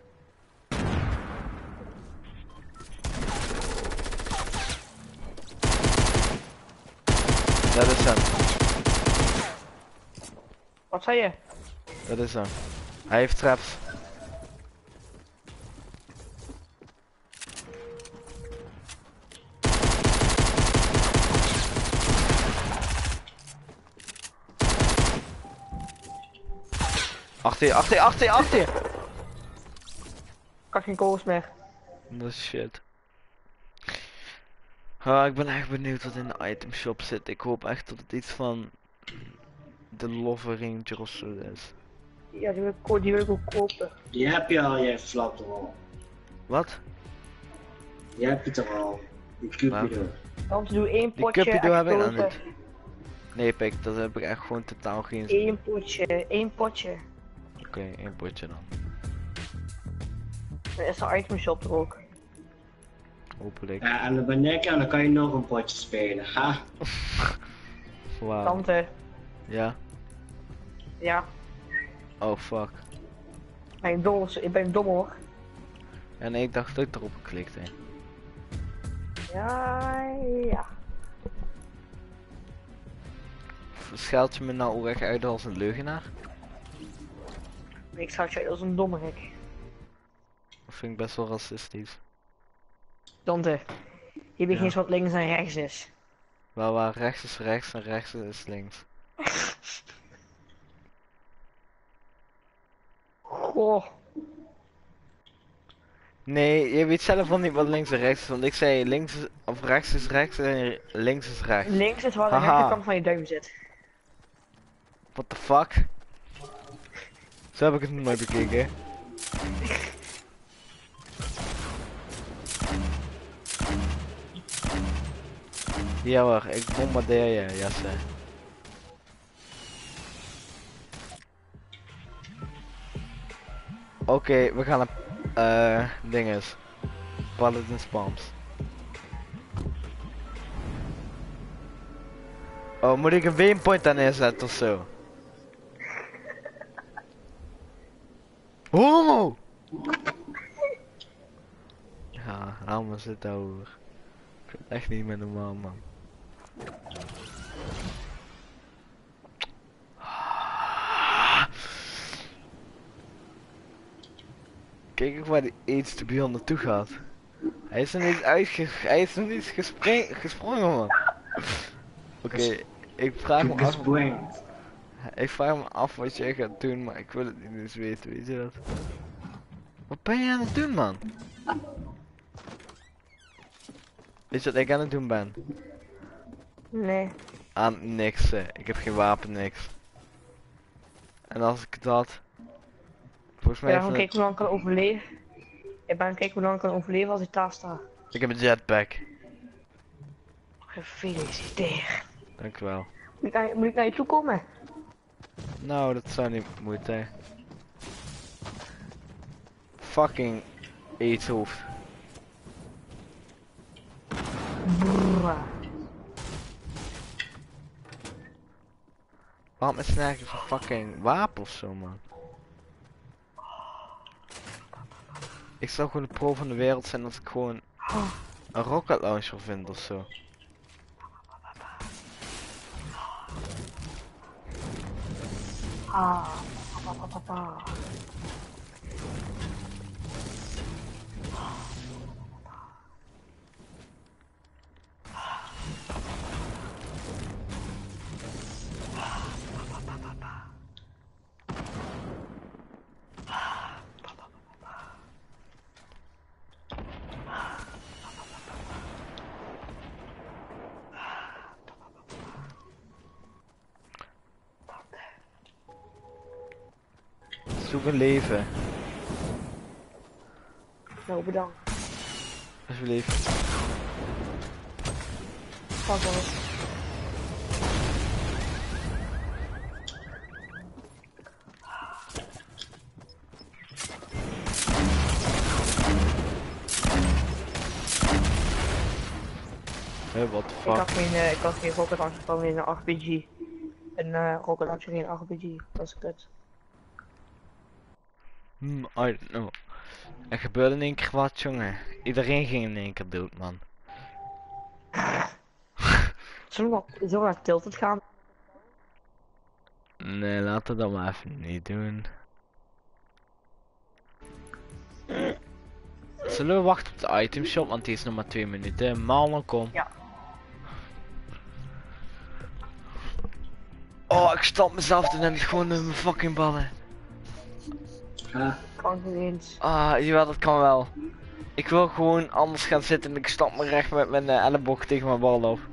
Dat is hem. Wat zei je? Dat is hem. Hij heeft traps. Achter je, achter je, achter je, achter je! Ik had geen kogels meer. Dat is shit. Ah, ik ben echt benieuwd wat in de item shop zit. Ik hoop echt dat het iets van de Love Ranger of zo is. Ja, die wil ik ook kopen. Die heb je al, jij flapt er al. Wat? Die heb je toch al. Die Cupido. Want doe één Die potje Cupido heb ik nog exploten. niet. Nee pik, dat heb ik echt gewoon totaal geen zin. Één potje. Oké, één potje dan. Dan is de item shop er ook. Hopelijk. Ja, en dan ben ik en dan kan je nog een potje spelen, ha? Wauw. Tante, Ja? ja, Oh fuck. ik ben dom hoor. En ik dacht dat ik erop geklikt heb. Ja. Scheld je me nou echt uit als een leugenaar? Ik zou je als een dommerik. Dat vind ik best wel racistisch. Tante, je weet Ja. eens wat links en rechts is. Wel waar rechts is rechts en rechts is links. Goh, Nee, je weet zelf wel niet wat links en rechts is, want ik zei links is, of rechts is rechts en links is rechts. links is waar de Haha. rechterkant van je duim zit. What the fuck? Zo heb ik het nog nooit bekeken. Ja hoor, ik bombardeer je, Jesse. Oké, we gaan naar dinges. Paladin spams. Oh, moet ik een waypoint aan neerzetten of zo? Homo! Ja, haal maar zitten hoor. Ik vind het echt niet meer normaal, man. Kijk eens waar die AIDS to Beyond naartoe gaat. Hij is er niet hij is er niet gesprongen, man. Oké, ik vraag me af. Gesprengt. Ik vraag me af wat jij gaat doen, maar ik wil het niet eens weten, weet je dat? Wat ben je aan het doen, man? Weet je wat ik aan het doen ben? Nee. Aan niks, ik heb geen wapen, niks. En als ik dat... Volgens mij Ik ben heeft gewoon kijken hoe lang ik kan overleven. Ik ben kijken hoe lang ik kan overleven als ik daar sta. ik heb een jetpack. Gefeliciteerd. Dankjewel. Moet ik naar je toe komen? Nou, dat zou niet moeite. Fucking eethoofd. Brrrr. Waarom is het nergens een fucking wapen of zo, man? Ik zou gewoon de pro van de wereld zijn als ik gewoon een rocket launcher vind of zo. Papa. Zoek een leven, Nou, bedankt. alsjeblieft. Fuck wel. What the fuck? Ik had geen rocket launcher van in een RPG. Een rocket launcher in een RPG. Dat is kut. I don't know. Er gebeurde in één keer wat, jongen. Iedereen ging in één keer dood, man. Zullen we naar Tilted gaan? Nee, laten we dat maar even niet doen. Zullen we wachten op de itemshop, want die is nog maar 2 minuten. Marlon, kom. Ja. Oh, ik stamp mezelf toen en gewoon in mijn fucking ballen. Ha? Kan niet eens. Ah, jawel, dat kan wel. Ik wil gewoon anders gaan zitten en ik stamp me recht met mijn elleboog tegen mijn bal op.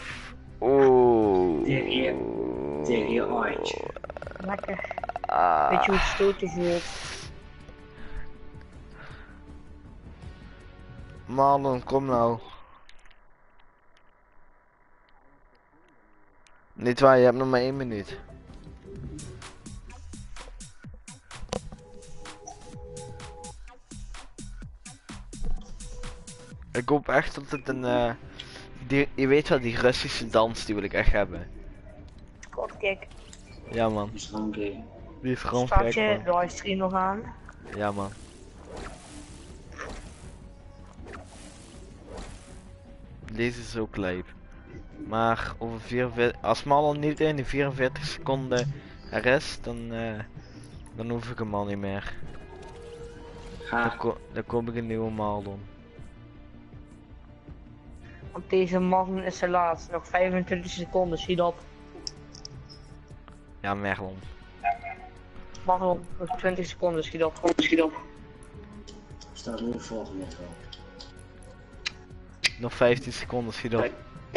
Oeh. Tegen je oortje. Lekker. Ah. Weet je hoe het stoten voelt? Marlon, kom nou. Niet waar, je hebt nog maar 1 minuut. Ik hoop echt dat het een je weet wel, die Russische dans, die wil ik echt hebben. Kijk, Ja man, Dus gewoon gay. die is gewoon staat gek je man. livestream nog aan? Ja man. Deze is ook lijp. Maar over 44, als Mal al niet in die 44 seconden er is, dan hoef ik hem al niet meer. Ga. Dan koop ik een nieuwe Maldon. Want deze man is de laatste. Nog 25 seconden, zie dat. Ja, Merlon. Marlon, nog 20 seconden, schiet op. Staat nu volgende wel. Nog 15 seconden, schiet op.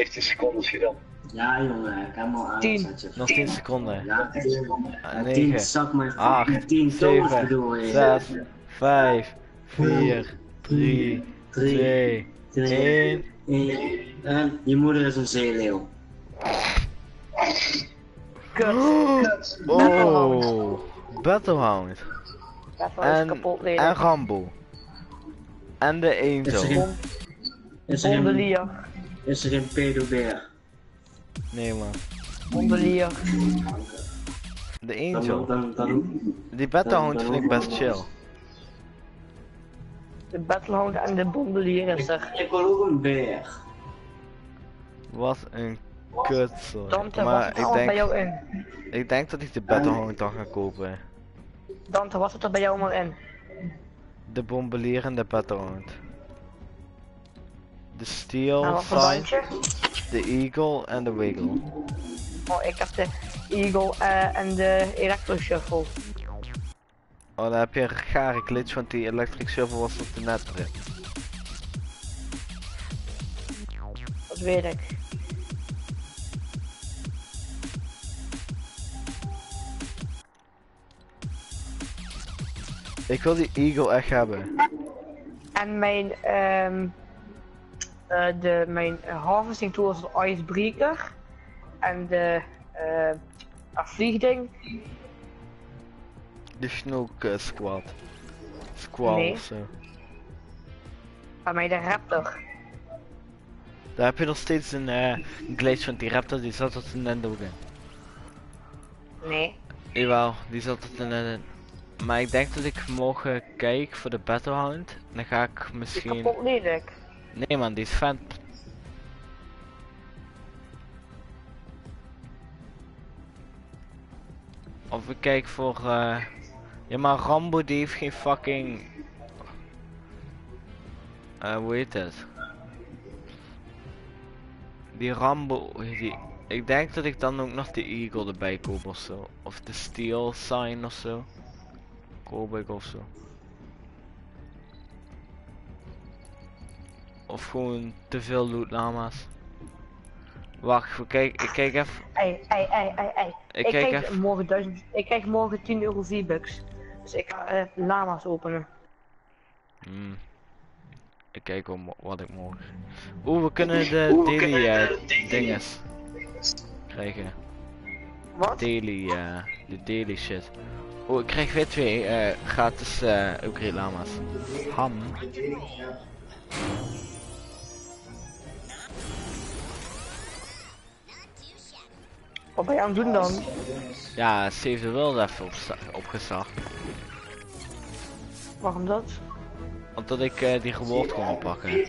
Ja jongen, ik heb hem al 10. aangezet. Nog 10 seconden. Ja, 10. 9, 10 zak maar 8, 10 toons 7, bedoel je. 6, 5, 4, 3, 2, 1. En je moeder is een zeeleeuw. Kut. Oh, Battlehound. Even eens kapot En leden. Rambo. En de Angel. Is er Bondelier. een pedobeer? Nee man. Bondelier. De Angel. Dan Die Battlehound vind ik best chill. De Battlehound en de Bondelier is er. ik wil ook een beer. Wat een kutzooi. Dante, was Maar het al bij jou in? ik denk dat ik de Battlehound dan ga kopen. Dante, was het er bij jou maar in? De Bombelier en de Battlehound. De En Steel, wat voor Sign, bandje? de Eagle en de Wiggle. Oh, ik heb de Eagle en de Electro Shuffle. Oh, dan heb je een gare glitch, want die Electric Shovel was op de nettrip. Dat weet ik. Ik wil die Eagle echt hebben. En mijn, mijn harvesting tool is de Icebreaker. En de vliegding. De Snook Squad. Squall Nee. ofzo. Bij mij de Raptor. Daar heb je nog steeds een glitch, want die Raptor die zat tot een end ook in. Nee. Jawel, die zat tot een end in. Maar ik denk dat ik morgen kijk voor de Battlehound. Dan ga ik Die is misschien... kapot lelijk. Nee man, die is fan. Of ik kijk voor ja maar Rambo die heeft geen fucking hoe heet het? Die Rambo die... Ik denk dat ik dan ook nog de Eagle erbij koop ofzo. Of de Steel Sign ofzo. Koop ik ofzo. Of gewoon te veel loot lama's. Wacht, ik kijk even. Ei. Ik kijk krijg even. morgen ik krijg morgen 10 euro V-Bucks. Dus ik ga lama's openen. Ik kijk wat ik morgen. Oeh, we kunnen de daily dinges krijgen. Wat? Daily, de daily shit. Oh, ik krijg weer 2 gratis upgrade lama's. Ham. Wat ben je aan het doen dan? Ja, Save the World even opgestart. Waarom dat? Omdat ik die reward kon oppakken.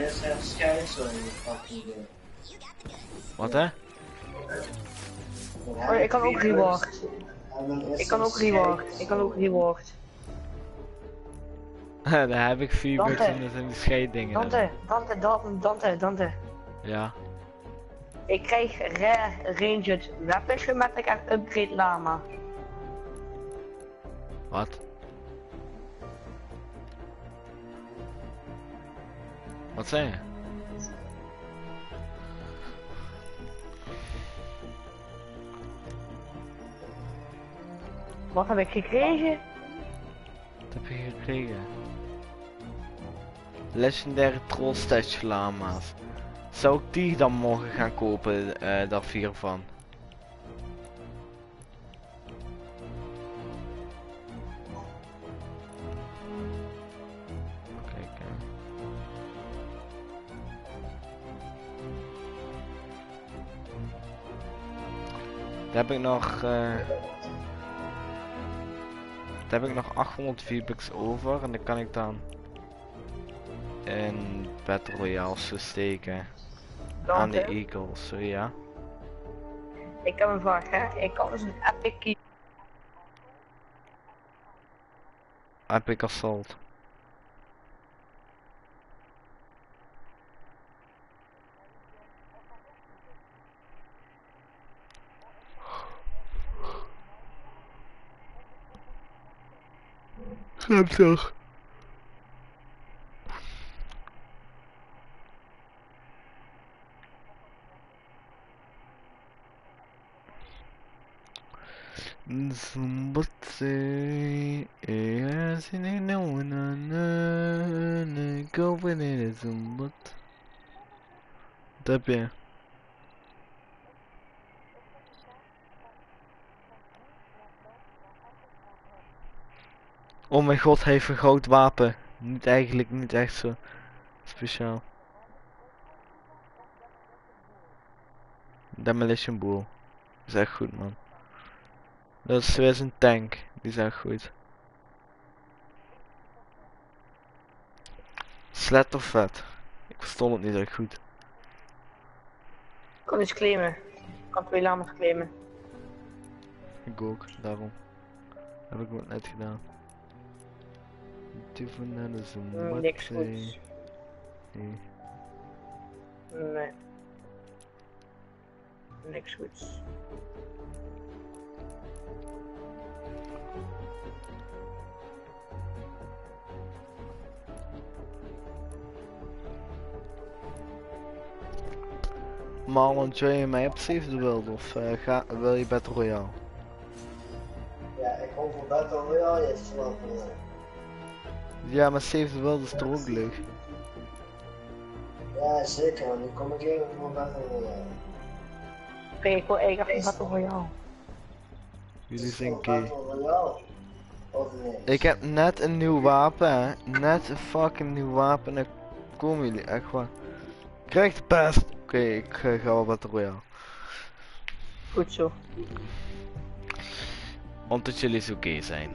Wat hè? Oh, ik kan ook reward. Ik kan ook reward. Daar heb ik 4 bucks Dante. en dat zijn die scheiddingen. Dante. Ja. Ik krijg rare ranged weapons gemaakt en upgrade lama. Wat? Wat zei je? Wat heb ik gekregen? Wat heb je gekregen? Legendary Troll Stash lama's. Zou ik die dan morgen gaan kopen, daar 4 van? Dan heb ik nog... dan heb ik nog 800 V-Bucks over en dan kan ik dan in Battle Royale steken aan de Dante, Eagles, sorry ja. ik heb een vraag, hè. Ik kan dus een epic key. Epic Assault. Snap toch? Somebody is in a no one going in somebody. Wat heb je? Oh mijn god, hij heeft een groot wapen. Niet eigenlijk, niet echt zo speciaal. Demolition Bull. Is echt goed man. Dat is weer zijn tank. Die is echt goed. Slet of vet? Ik verstond het niet echt goed. Ik kan iets claimen. Ik kan 2 lama's claimen. Ik ook, daarom. Heb ik ook net gedaan. Even naar de zoom. Niks goeds. Nee. Nee. Niks goeds. Marlon, join je mij op Save the World of wil je Battle Royale? Ja, ik hoop voor Battle Royale, je snapt me. Ja, maar Save the World is toch ook leuk? Ja, zeker, want nu kom ik even voor Battle Royale. Oké, ik wil eigenlijk een Battle Royale. Jullie zijn Voor gay. Battle Royale? Of nee? Ik heb net een nieuw wapen, hè. Net een fucking nieuw wapen en dan komen jullie echt waar. Krijg de pest. Oké, ik ga wel Battle Royale. Goed zo. Omdat jullie zo gay zijn.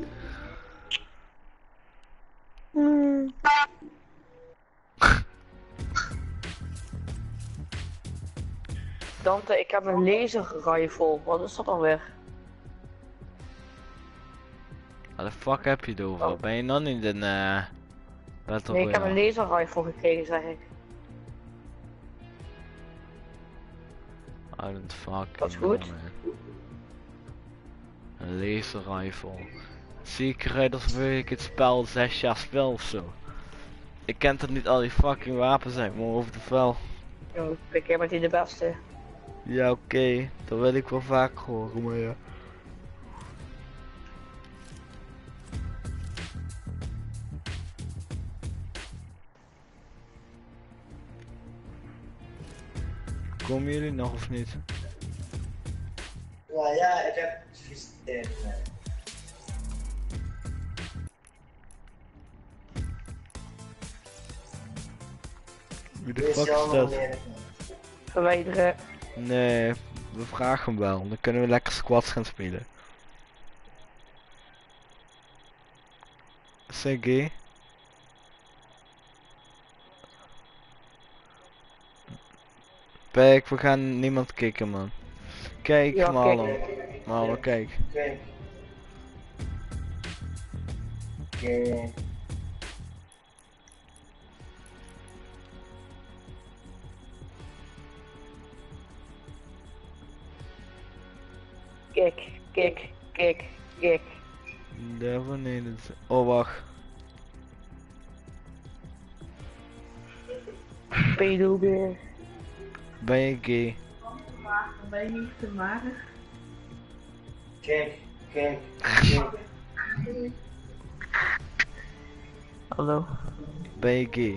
Dante, ik heb een laser rifle. Wat is dat alweer? Waar de fuck heb je het over? Oh. Ben je dan niet in Battle Nee, ik heb een Royale? laser rifle gekregen, zeg ik. I don't fucking Dat is know, goed. man. Een laser rifle. Zeker uit als ik het spel 6 jaar speel of zo. Ik ken toch niet al die fucking wapens uit mijn hoofd of wel? Jo, ik heb met die de beste. Ja oké, dat wil ik wel vaak horen, maar ja. Komen jullie nog of niet? Ja, ik heb het gevisiteerd. Wie de fuck is dat? Verwijderen. Nee, we vragen hem wel, dan kunnen we lekker squads gaan spelen. CG. Kijk, we gaan niemand kicken man. Kijk Ja, Marlon. kijk. Marlon, kijk. Oké. Oké. Kijk, kijk, kijk, kijk. Daarvan nee, dat... Oh wacht. Pedobeer. Ben je gay? Ben je niet te mager? Kijk. Hallo. Ben je gay?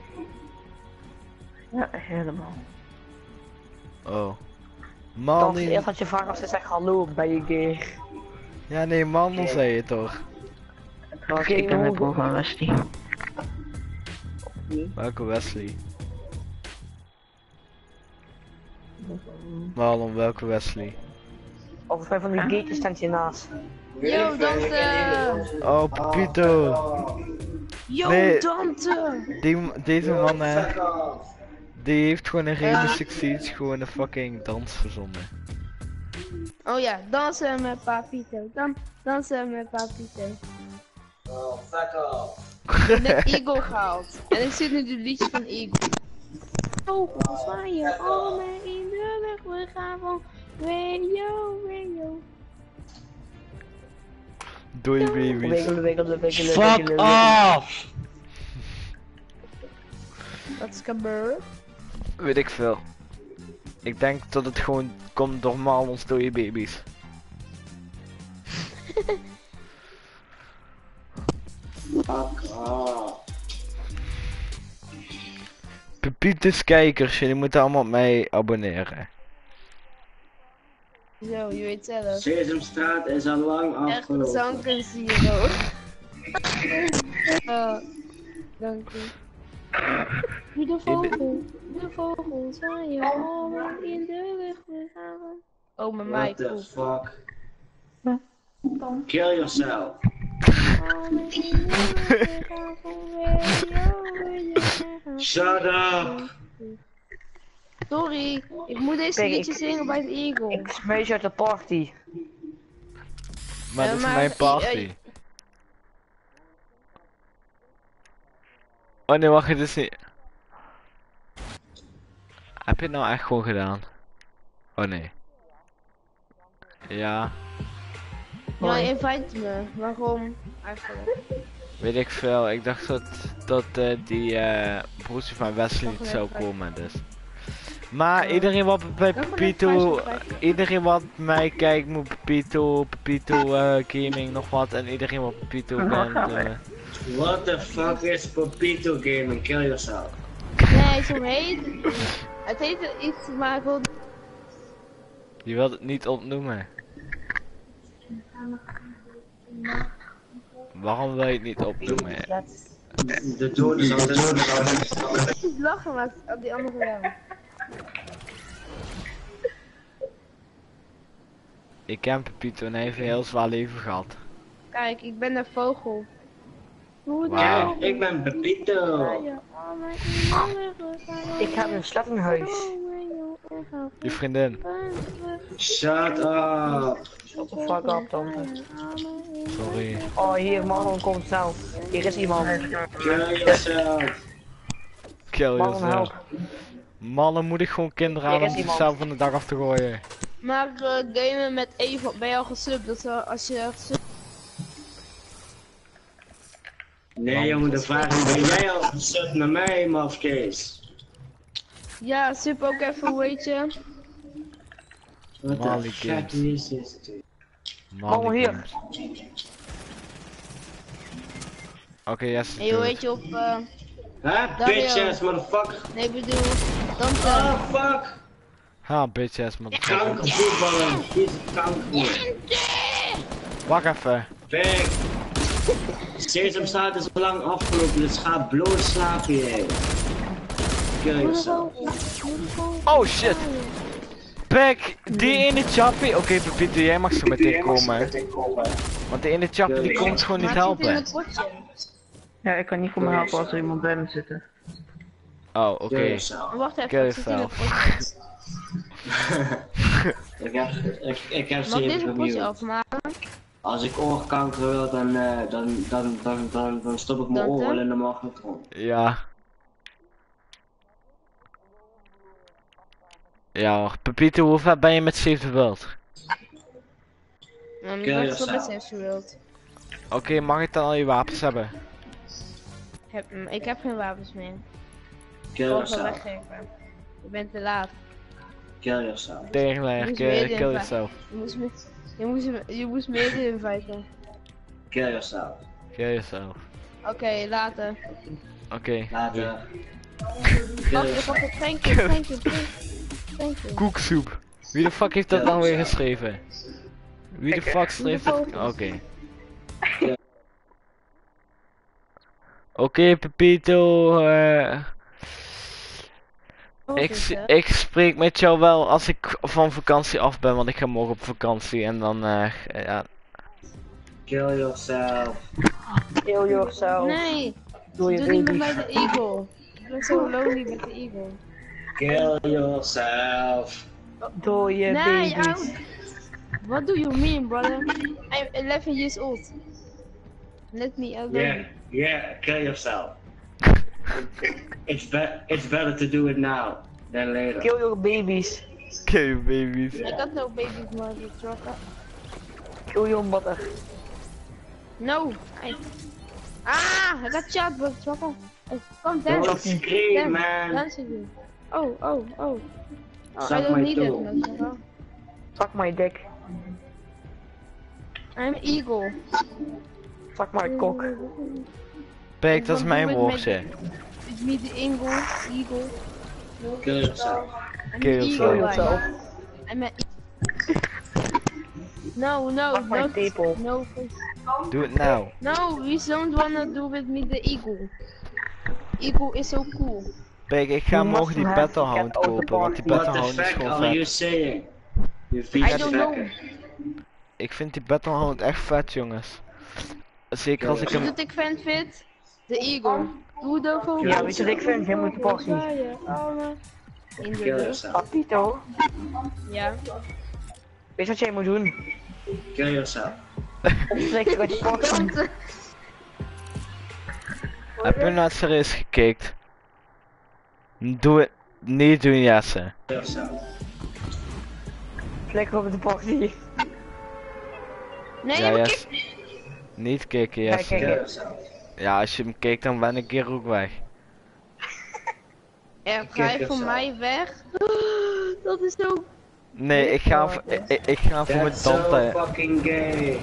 Ja, helemaal. Oh. Dan Man eerst niet... had je vraag als ze zegt hallo, ben je gay? Ja nee, man zei je toch? Oké, ik ben met broer van Wesley. Welke Wesley? Marlon, welke Wesley? Of van die gatejes staan hiernaast. Yo, Dante! Oh, Pepito. Yo, Nee. Dante! Deze man, die heeft gewoon een Rainbow Six Siege gewoon een fucking dans verzonnen. Oh ja, dansen met Papito. Dansen met Papito. Oh, fuck off. Ik heb net Eagle gehaald. En ik zit nu de liedjes van Eagle. Vogels zwaaien allemaal in de lucht. We gaan van Wayo, Wayo. Doei baby's. Wiggelen. Fuck off! Wat is gebeurd? Weet ik veel. Ik denk dat het gewoon komt door Marlon's dode baby's. Fuck off. Pepito's kijkers, jullie moeten allemaal op mij abonneren. Zo, je weet zelf. Sesamstraat is al lang Echt afgelopen. zanken zero. Dank u. De vogel zwaaien allemaal in de lucht. We gaan van... Oh, mijn What mic. the Oeh. fuck? Kill yourself. Allemaal in de lucht. We gaan van Wayo. Shut up. Sorry, ik moet deze Kijk, liedje zingen bij de Eagle. Ik smees je uit de party. Maar dat is maar- mijn party. Oh nee, wacht, het is niet. Heb je het nou echt gewoon gedaan? Oh nee. Ja, Ja, invite me. Waarom? Eigenlijk. weet ik veel. Ik dacht dat die broertje van Wesley niet zou komen, dus. Maar iedereen wat bij Dan wordt het Pepito, 50. iedereen wat mij kijkt moet Pepito Gaming nog wat en iedereen wat Pepito kent. What the fuck is Papito Gaming? Kill yourself. Nee, zo heet het niet. Het heet iets, maar ik wil... Je wilt het niet opnoemen. Waarom wil je het niet opnoemen? De dood is altijd... Niet lachen, maar op die andere wel. Ik ken Pepito en hij heeft een heel zwaar leven gehad. Kijk, ik ben een vogel. Wauw. Ik ben Pepito. Ik heb een slet in huis. Je vriendin. Shut up. Shut the fuck up, tante. Sorry. Oh, hier, Marlon komt snel. Hier is iemand. Kill yourself. Kill Marlon, yourself. help. Mannen moet ik gewoon kinderen aan Hier om is iemand. zichzelf van de dag af te gooien. Maar gamen met Eva, ben je al gesubt? Dat als je gesubt... Nee jongen, de vraag is, ben jij al gesubt naar mij, mafkees? Ja, sub ook even, hoe heet je? Wat Mali de fuck Games. is dit? Allemaal hier. Games. Oké, yes. En hoe heet je op... Huh? Bitches, motherfucker. Nee, ik bedoel... Dante. Oh fuck. Ha, bitches, motherfucker. Kankervoetballen. Kies kanker. Wacht even. Weg. Sesamstraat is al lang afgelopen, dus ga bloot slapen jij. Kill yourself. Oh shit. Pek, die ene chappie. Oké, Pepito, jij mag zo meteen komen. Want die ene chappie die komt gewoon niet Maar het zit in helpen. het potje. Ja, ik kan niet voor me helpen als er iemand bij me zit. Oh, oké. Kill yourself. Wacht even, Kill het zit in het yourself. potje. Ik heb Mag ze dit even een potje gemute. afmaken? Als ik oorkanker wil, dan stop ik mijn Dante? oren in de magnetron. Ja. Ja hoor. Pepito, hoe ver ben je met Save the World? Ik Kill ben zo yourself. best als je wilt. Oké, mag ik dan al je wapens hebben? Ik heb geen wapens meer. Kill Ik wil yourself. weggeven. Je bent te laat. Kill yourself. Tegenlegger, Moest weer kill in- yourself. Je moest mede inviten. Kill yourself. Kill yourself. Oké, later. Oké. Later. Kill Wacht, yourself. wacht, thank you, thank you, thank you. Koeksoep. Wie de fuck heeft dat nou weer geschreven? Wie de fuck schreef dat? Oké. Oké, Pepito. Ik spreek met jou wel als ik van vakantie af ben, want ik ga morgen op vakantie en dan ja. Kill yourself. Kill yourself. Nee, Doe je doe niet met baby's. mij de eagle. Ik ben zo lonely met de eagle. Kill yourself. Doe je Nee, baby's. out. What do you mean, brother? I'm 11 years old. Let me alone. Yeah, kill yourself. It's better to do it now than later. Kill your babies. Kill baby's. I got no babies, motherfucker. Kill your mother. No. I got shot, motherfucker. Oh, come Don't dance. scream, man. Dance with you. Oh. Oh, I Suck don't my need it, toe. motherfucker. Suck my dick. I'm eagle. Suck my cock. Pik, dat is mijn woordje. It's me the eagle. Kill yourself. I'm Kill an yourself. eagle, yourself. I'm a No, Suck my tepel. no, Doe het nou. no, we don't wanna do with me the eagle. Eagle is so cool. Pik, ik ga You morgen must die have Battlehound to get out the kopen, want die What the Battlehound is fuck gewoon are you vet. saying? You I vieze don't know. vekker. Ik vind die Battlehound echt vet, jongens. Zeker als ik Weet je hem... wat ik vind? De eagle. Doe de vogel. Ja, weet je wat ik vind? Helemaal de passie. In de Kill lucht. yourself. Papito. Ja. Weet je wat jij moet doen? Kill yourself. Opstrekken uit je passie. Heb je nou serieus gekeken? Doe het niet doen, Jesse. Kill yourself. Flikker op de passie. Nee, Ja, maar Jesse. kijk. Niet kijken, Kijk, Jesse. kijk. Kill yourself. Ja, als je hem kijkt, dan ben ik hier ook weg. Ja, ga je voor mij weg? Dat is zo... Nee, ik ga, ik ga voor mijn That's so tante. fucking gay.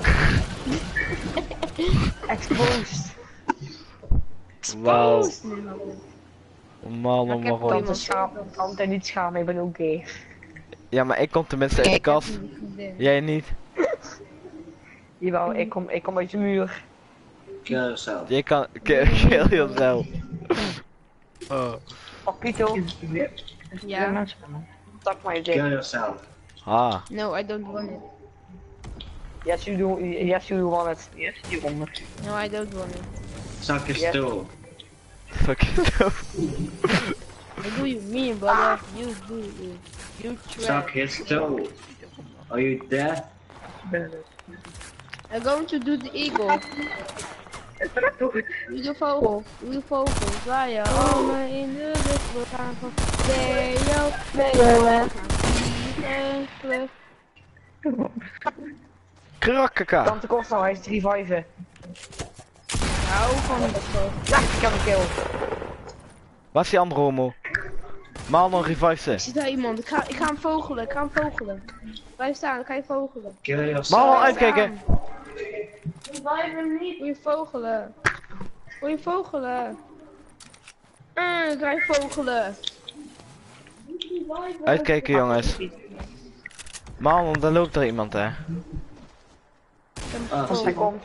Exposed. Wauw. Nee, maar- Man, Maar ik heb waarom? Tante schaam, tante niet schamen, ik ben ook gay. Ja, maar ik kom tenminste uit de kast. Ik heb een vriendin. Jij niet. Jawel, ik kom uit de muur. Kill yourself. Je kan kill yourself. Oh. Papito. Ja. Suck my Kill dick. yourself. Ah. No, I don't want it. Yes, you want it. Yes, you want it. No, I don't want it. Suck his Yeah. toe. Fuck you. What do you mean, brother? You do it. You Suck trash. his toe. Are you dead? I'm going to do the eagle. Doe de vogel. Doe de vogel. Zwaaien. Armen in de lucht. We gaan van Leo. Leo. We gaan vliegen. Vlug. Krakkaka. Tante Costa, hij is 3-5. Hou van de vogel. Ja, ik heb een kill. Waar is die andere homo? Malon revive ze. Ik zie daar iemand. Ik ga hem vogelen. Ik ga hem vogelen. Blijf staan. Ik ga je vogelen. Kill Malon yourself. uitkijken. Blijf hem niet. Wil je vogelen? Wil je vogelen? Ik ga je vogelen. Uitkijken, jongens. Malon, daar loopt er iemand, hè. Ah, Als hij komt.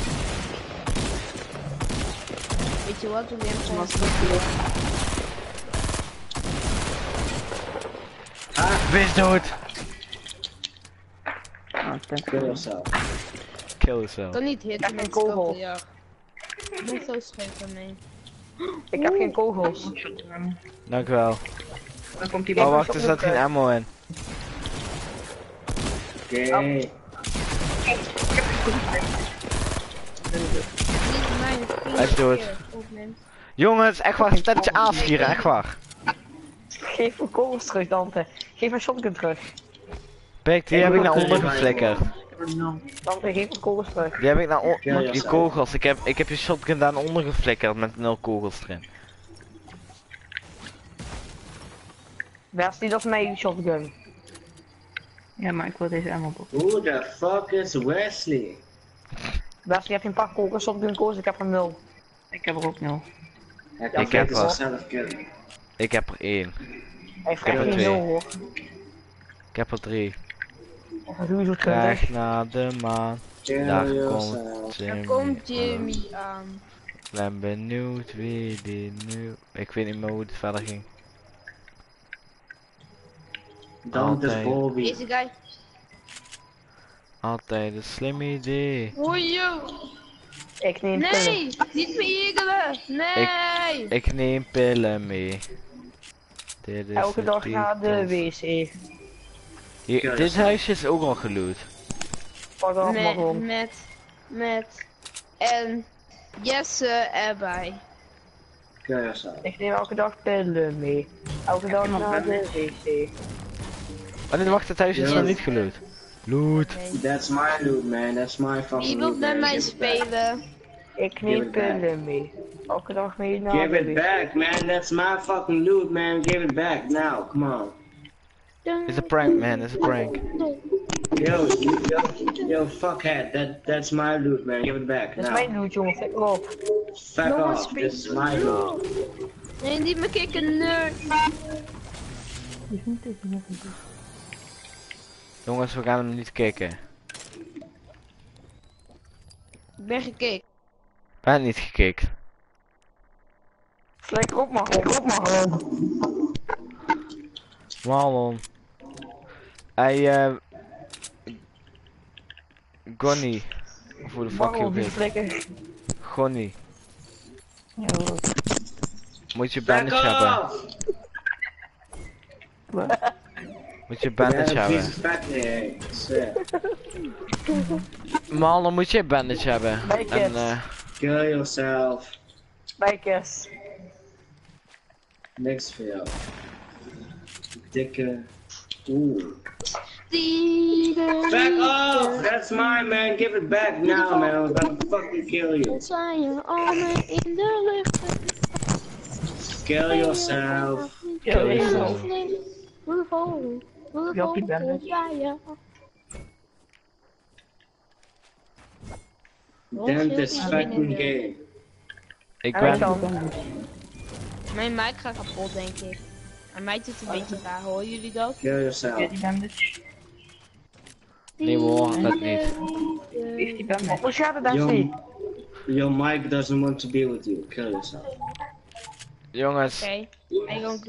Weet je wat? We hebben gewoon Wees dood. kill yourself. Kill yourself. kan niet hitten Kijk, met een kogel. stoppen, ja. Ik ben zo scheef ermee. Ik heb geen kogels. Dank u wel. Dan komt die Oh, wacht, er staat geen ammo in. Gay. Niet mijn vriend Hij is dood. verkeerd opneemt. Jongens, echt waar, stelletje aanvieren, echt waar. Geef mijn kogels terug, Dante. Geef mijn shotgun terug. Pik, die Ik heb ik moet naar ook onder terug. geflikkerd. Dante, geef mijn kogels terug. Die heb ik naar Ja, ja, die zo. kogels. Ik heb je shotgun daar naar onder geflikkerd met 0 kogels erin. Wesley, dat is mijn shotgun. Ja, maar ik wil deze ammo op. Who the fuck is Wesley? Wesley, heb je een paar kogels shotgun kogels? Ik heb er 0. Ik heb er ook 0. Ik heb wel. zichzelf killen. Ik heb er 1. Hij heeft heb er echt geen 2. 0 hoor. Ik heb er 3. Wat doe je zo Krijg kundig? naar de maan. Kill Daar yourself. komt Er Jimmy. komt Jimmy aan. Ik ben benieuwd wie die nu... Ik weet niet meer hoe het verder ging. Don't is Altijd. Bobby. Deze guy. Altijd een slim idee. Oei, yo. Ik neem pillen. Nee, niet beïgelen. Nee. Ik neem pillen mee. Dit is Elke het dag naar de details. wc. Hier, dit huisje is ook al geloot. Pak er allemaal rond. Met en Jesse erbij. Kill yourself. Ik neem elke dag pillen mee. Elke dag naar de wc. Oh nee, wacht, het huisje is Ja. nog niet geloot. Loot. That's my loot, man. That's my fucking Wie loot, wil met man. mij Give it back. spelen? Ik Give neem it back. pillen mee. Elke dag mee naar Give de it wc. back, man. That's my fucking loot, man. Give it back now. Come on. It's a prank, man. It's a prank. Yo, fuckhead. That's my loot, man. Give it back Dat is now. mijn loot, jongen. Flik op. Fuck Jongens, off. This is my loot. Nee, niet meer kicken, nerd. Jongens, we gaan hem niet kijken. Ik ben gekeken. We hebben niet gekeken. Flik op, man. Flik op, man. Marlon. Hey, Gonnie. Of hoe de fuck je Waarom ook die heet. flikken? Gonnie. Moet je Fuck bandage hebben. off! Moet je bandage Yeah, piece hebben. of fat there. Shit. Marlon, moet je bandage hebben. Bij En kids. Kill yourself. Bijkers. Niks voor jou. Dikke. Oeh. Back off! That's mine, man. Give it back now, man. I'm about to fucking kill you. Zijn je armen in de lucht. Kill yourself. Kill yourself. Welke bandage? Damn this fucking game. ik En ben... dan. Mijn mic gaat kapot, denk ik. En mij doet het een beetje raar, horen jullie dat? Kill yourself. Nee, we horen dat niet. Hoe gaat het, Destiny? Your mic doesn't want to be with you. Kill yourself. Jongens, Oké, I don't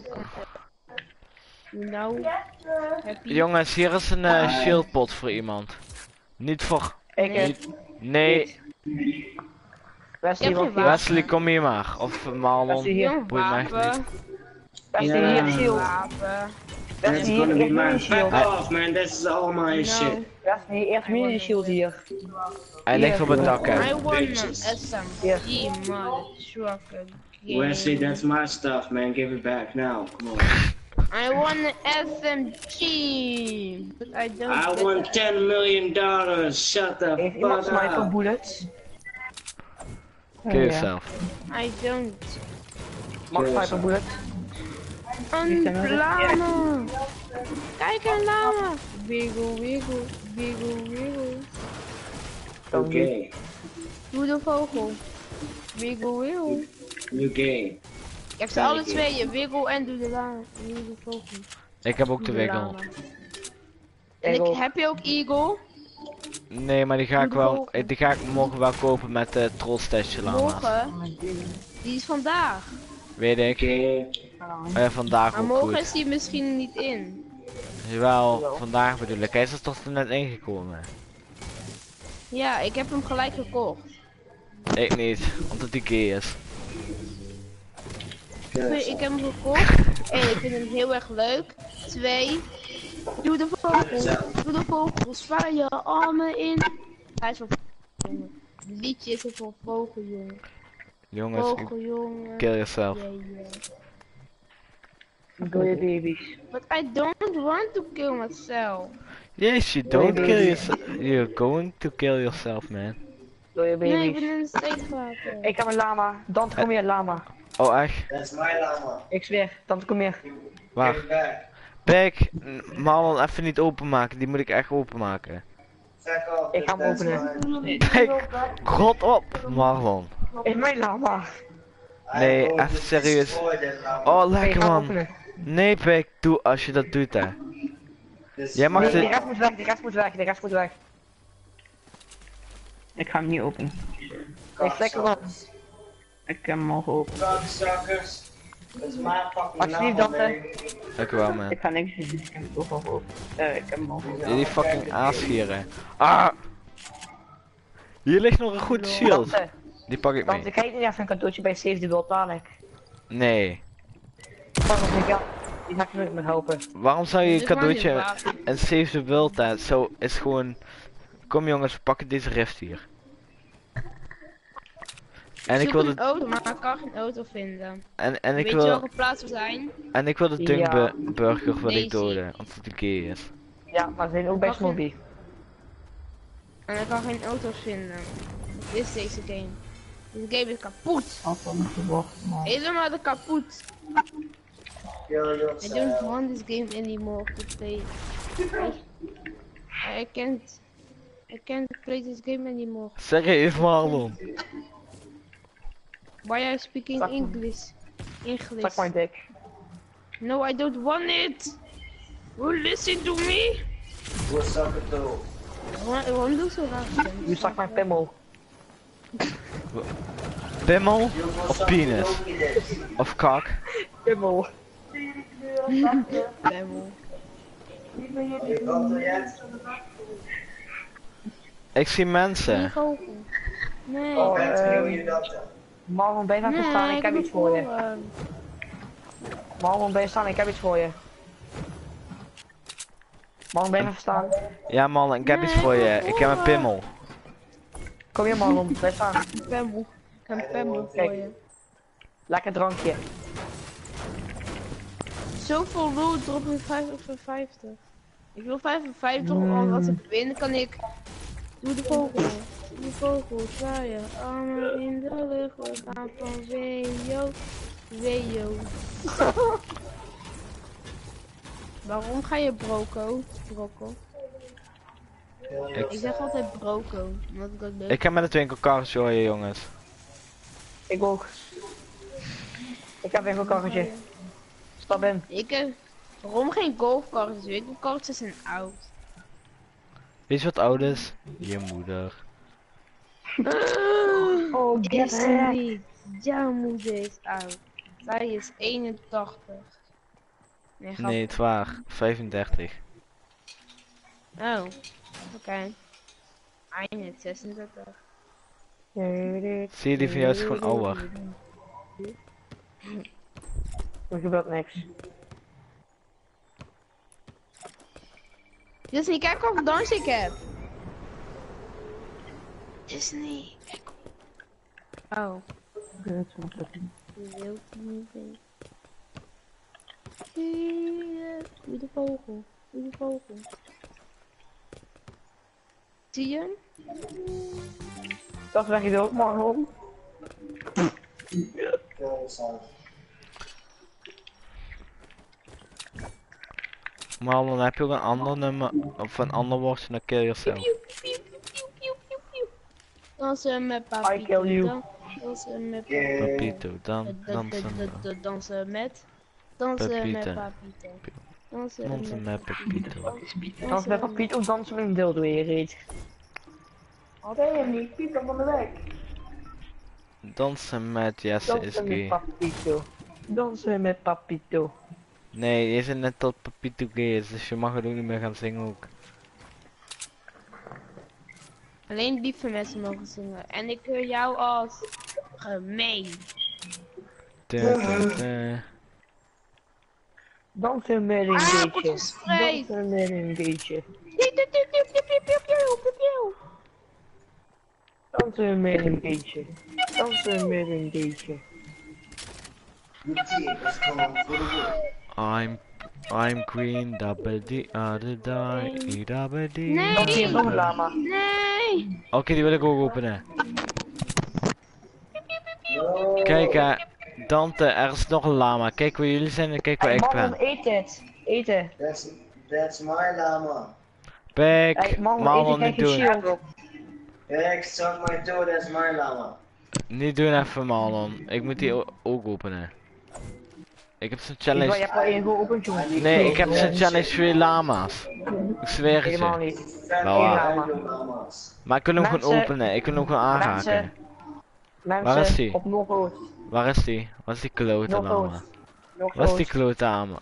Nou, happy. jongens, hier is een shieldpot voor iemand. Niet voor... Ik heb. Nee, Wesley, Ik heb wat geen hier? Wesley, kom hier maar. Of Marlon. Wesley hier. Jong, boeit mij echt wapen. Wesley Ja. hier, shield. Wapen. That's Wesley gonna hier, be eerst mine. mini Fuck shield. off, man. This is all my No. shit. Wesley, eerst mini shield hier. Hij ligt op het dak, I hè. want an Bitches. SMG, motherfucker. Wesley, that's my stuff, man. Give it back now. Come on. I want an SMG, but I don't. I get want it. $10 million. Shut the Heeft iemand fuck sniper up. bullets? Kill yourself. I don't. Mag Kill sniper bullets? Een lama. Kijk een lama. Wiggle, wiggle, wiggle, wiggle. Dan niet. Okay. Doe de vogel. Wiggle, wiggle. You gay. Ik heb ze alle tweeën, wiggle en doe de lama. Doe de vogel. Ik heb ook Doe de de wiggle. lama. En Ik ook. ik heb je ook eagle. Nee, maar die ga ik wel... Die ga ik morgen wel kopen met de trollstestje lama's. Morgen. Die is vandaag. Weet ik. Okay. Vandaag Maar ook morgen goed. is die misschien niet in. Jawel, vandaag bedoel ik. Hij is er toch net ingekomen. Ja, ik heb hem gelijk gekocht. Ik niet, omdat hij gay is. Ik heb hem gekocht. 1, ik vind hem heel erg leuk. 2, doe de vogel. Doe de vogel. Zwaai je armen in. Hij is van jongen. Het liedje is er voor vogeljongen. Jongens, Vogeljongen. kill yourself. Yeah, yeah. Doe je baby's. But I don't want to kill myself. Yes, you don't kill yourself. You're going to kill yourself, man. Doe je Nee, ik baby's. ben in een steekwater. Ik heb een lama. Dante, kom hier, lama. Oh, echt? That's my llama. Ik zweer. Dante, kom hier. Waar? Give it back. Pik, Marlon, even niet openmaken. Die moet ik echt openmaken. Fuck off. Ik ga hem That's openen. mine. Pik, god op, Marlon. Is mijn lama. Nee, I will even serieus. destroy that llama. Oh, Ik lekker ga hem man. openen. Nee, Pik, doe als je dat doet, hè. This is Jij mag Nee, dit- de rest moet weg, de rest moet weg, de rest moet weg. Ik ga hem niet openen. Ik flikker op. Ik heb hem al geopend. Cocksuckers. Alsjeblieft, Dante. Dankjewel man. Ik ga niks doen, ik heb het toch al op. Ik heb hem al. Die fucking aasgieren. Ah! Hier ligt nog een goed shield. Dante, Die pak ik Dante, mee. kijk niet even een cadeautje bij Save the World dadelijk. Nee. Pak op mijn geld. Die ga ik nooit meer helpen. Waarom zou je Dit een is maar niet cadeautje waar. en save the world tijd? Zo is gewoon... Kom jongens, we pakken deze rift hier. En ik Zoek wil een de... auto, maar ik kan geen auto vinden. En ik Weet je wil... welke plaats we zijn? En ik wil de Ja. Dunkburger wil ik Daisy. doden, omdat het een gay is. Ja, maar ze zijn ook bij Mag je- Smobie. En ik kan geen auto's vinden. Dit is deze game. Deze game is kapot. Altijd niet verwacht, maar... Helemaal de kapot. Kill I don't yourself. want this game anymore to play. I can't play this game anymore. Serieus Marlon. Why are you speaking Zak- English? Zak mijn dik. No, I don't want it. Oh, listen to me. What's up with the... Waarom doe je zo raar? Nu zak mijn pimmel. Pimmel of penis? Of kak? Pimmel. Pimmel. Ik zie mensen. Nee. Oh, Marlon, ben je even staan? Ik heb iets voor je. Marlon, ben je staan? Ik heb iets voor je. Marlon, ben je even staan? Ja man, ik heb iets voor je. Ik heb een pimmel. Kom hier, Marlon, ben je staan? Pimmel. Ik heb een pimmel voor je. Lekker drankje. Zoveel loot erop in 55. Ik wil 55, want als ik win kan ik... Doe de vogel. Doe de vogel, zwaaien. Armen in de lucht. We gaan van Wejo. Wejo. Waarom ga je broco? Brokko. Ik zeg altijd broco. Omdat ik dat leuk Ik heb met het winkelkarretje hoor je jongens. Ik ook. Ik heb weer een karretje. Stap in. Ik heb... Waarom geen golfkarretjes? Winkelkarretjes zijn oud. Weet je wat oud is? Je moeder. Oh, Is ze niet? Jouw moeder is oud. Zij is 81. Nee, grap. Nee, het waar. 35. Oh, oké. Hij net 36. Zie je, die van jou is gewoon ouder. Er gebeurt niks. Disney, kijk hoeveel dans ik heb. Disney. Oh, je wilt het niet weten. Doe de vogel. Doe de vogel. Zie je hem? Dat zeg je ook, Marlon. Kill yourself. Marlon, heb je ook een ander nummer of een ander woordje dan kill yourself? Piu, piu, piu, piu, piu, piu, piu. Dansen met papi. I kill you. Dansen met Papito, dansen. dansen met. Dansen met Pepita. papito. Dansen Dansen met met Pepito. Dans met Papiet of dansen met een dildo in je reet. Had hij hem niet? Piet van de weg. Dansen met Jesse is Dansen met gay. Papito. Dansen met Papito. Nee, je zit net tot Papito gay is, dus je mag het ook niet meer gaan zingen ook. Alleen lieve mensen mogen zingen. En ik keur jou als gemeen. Dansen met een Ah, beetje. goed gespreid. Dansen met een beetje. Dansen met een beetje. Dansen met een beetje. Your team is going for the win. I'm green, double D, die, double D. Nee. Dan zie je nog een lama. Nee. Oké, die wil ik ook openen. No. Kijk Dante, er is nog een lama. Kijk waar jullie zijn en kijk waar ik Marlon, ben. eet het. Eten. That's my llama. Bek, Hey, Marlon, Marlon eten, niet kijk je doen. shield. Yeah, suck my toe, that's my llama. Niet doen even Marlon. Ik moet die ook openen. Ik heb zo'n Je challenge. hebt al één geopend, jongen. Nee, ik heb zo'n challenge 2 lama's. Ik zweer het Helemaal je. niet. Wel Eén waar. lama. Llamas. Maar ik kan hem gewoon Mensen- openen. Ik kan hem gewoon aanraken. Mensen, Waar is die? op Noordoost. Waar is die? Waar is die klote Noordoost. lama? Waar is die klote lama?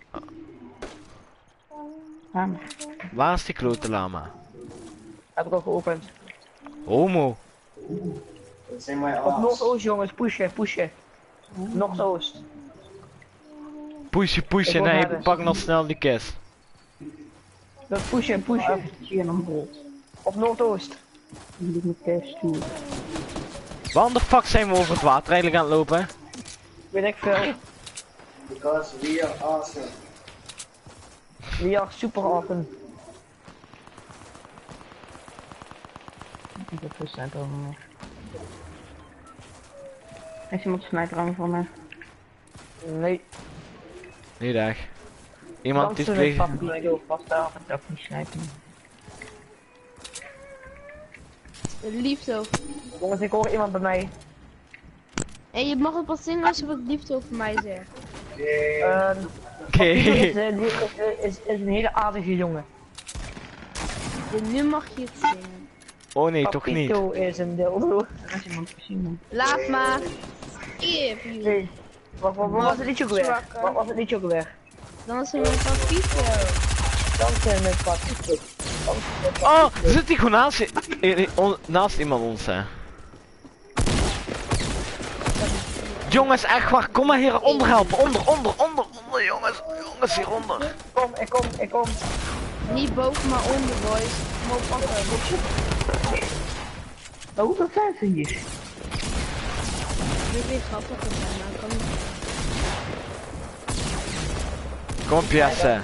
Hamer. Waar is die klote lama? Heb ik al geopend. Homo. Dat zijn mijn Op ass. Noordoost jongens, pushen. Noordoost. Pushen, Ik wil nee, hebben. pak nog snel die kist. Dat pushen. Zie je een brood. Op Noordoost. Die moet kerst toe. Waarom de fuck zijn we over het water eigenlijk aan het lopen? Weet ik veel. Because we are awesome. We are super awesome. 100% over me. Is iemand snijdrang voor me? Nee. Niet echt. Iemand die Dansen met vliegt. papi. Ik wil vast daar het ook niet snijden. Liefde over. Jongens, ik hoor iemand bij mij. En je mag het pas zingen als je wat liefde over mij zegt. Oké. Is een hele aardige jongen. En nu mag je het zingen. Oh nee, toch niet. Papito is een dildo. Er is iemand gezien man. Laat maar. If you. Nee. Wat was het liedje ook weer? Zwakker. Wat was het liedje ook weer? Dan is er een papito. Dansen met papito. Oh, zit die gewoon naast iemand ons hè? Jongens, echt waar, kom maar hier onder helpen. Onder, jongens. Jongens, hieronder. Ik kom. Niet boven maar onder boys. Kom op pakken. Oh, hoeveel zijn ze hier? Dit is weer grappig te zijn, maar ik kan niet. Kom op, Jesse.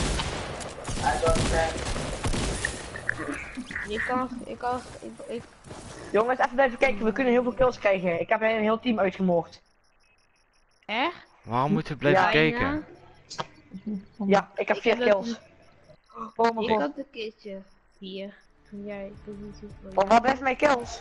Ik Jongens, even blijven kijken. We kunnen heel veel kills krijgen. Ik heb een heel team uitgemoord. echt? Waarom moeten we blijven Ja. kijken? Ja, ik heb 4 heb dat kills. Oh mijn Ik god. had een keertje 4. Jij, ik weet niet hoeveel. Maar waar blijven mijn kills?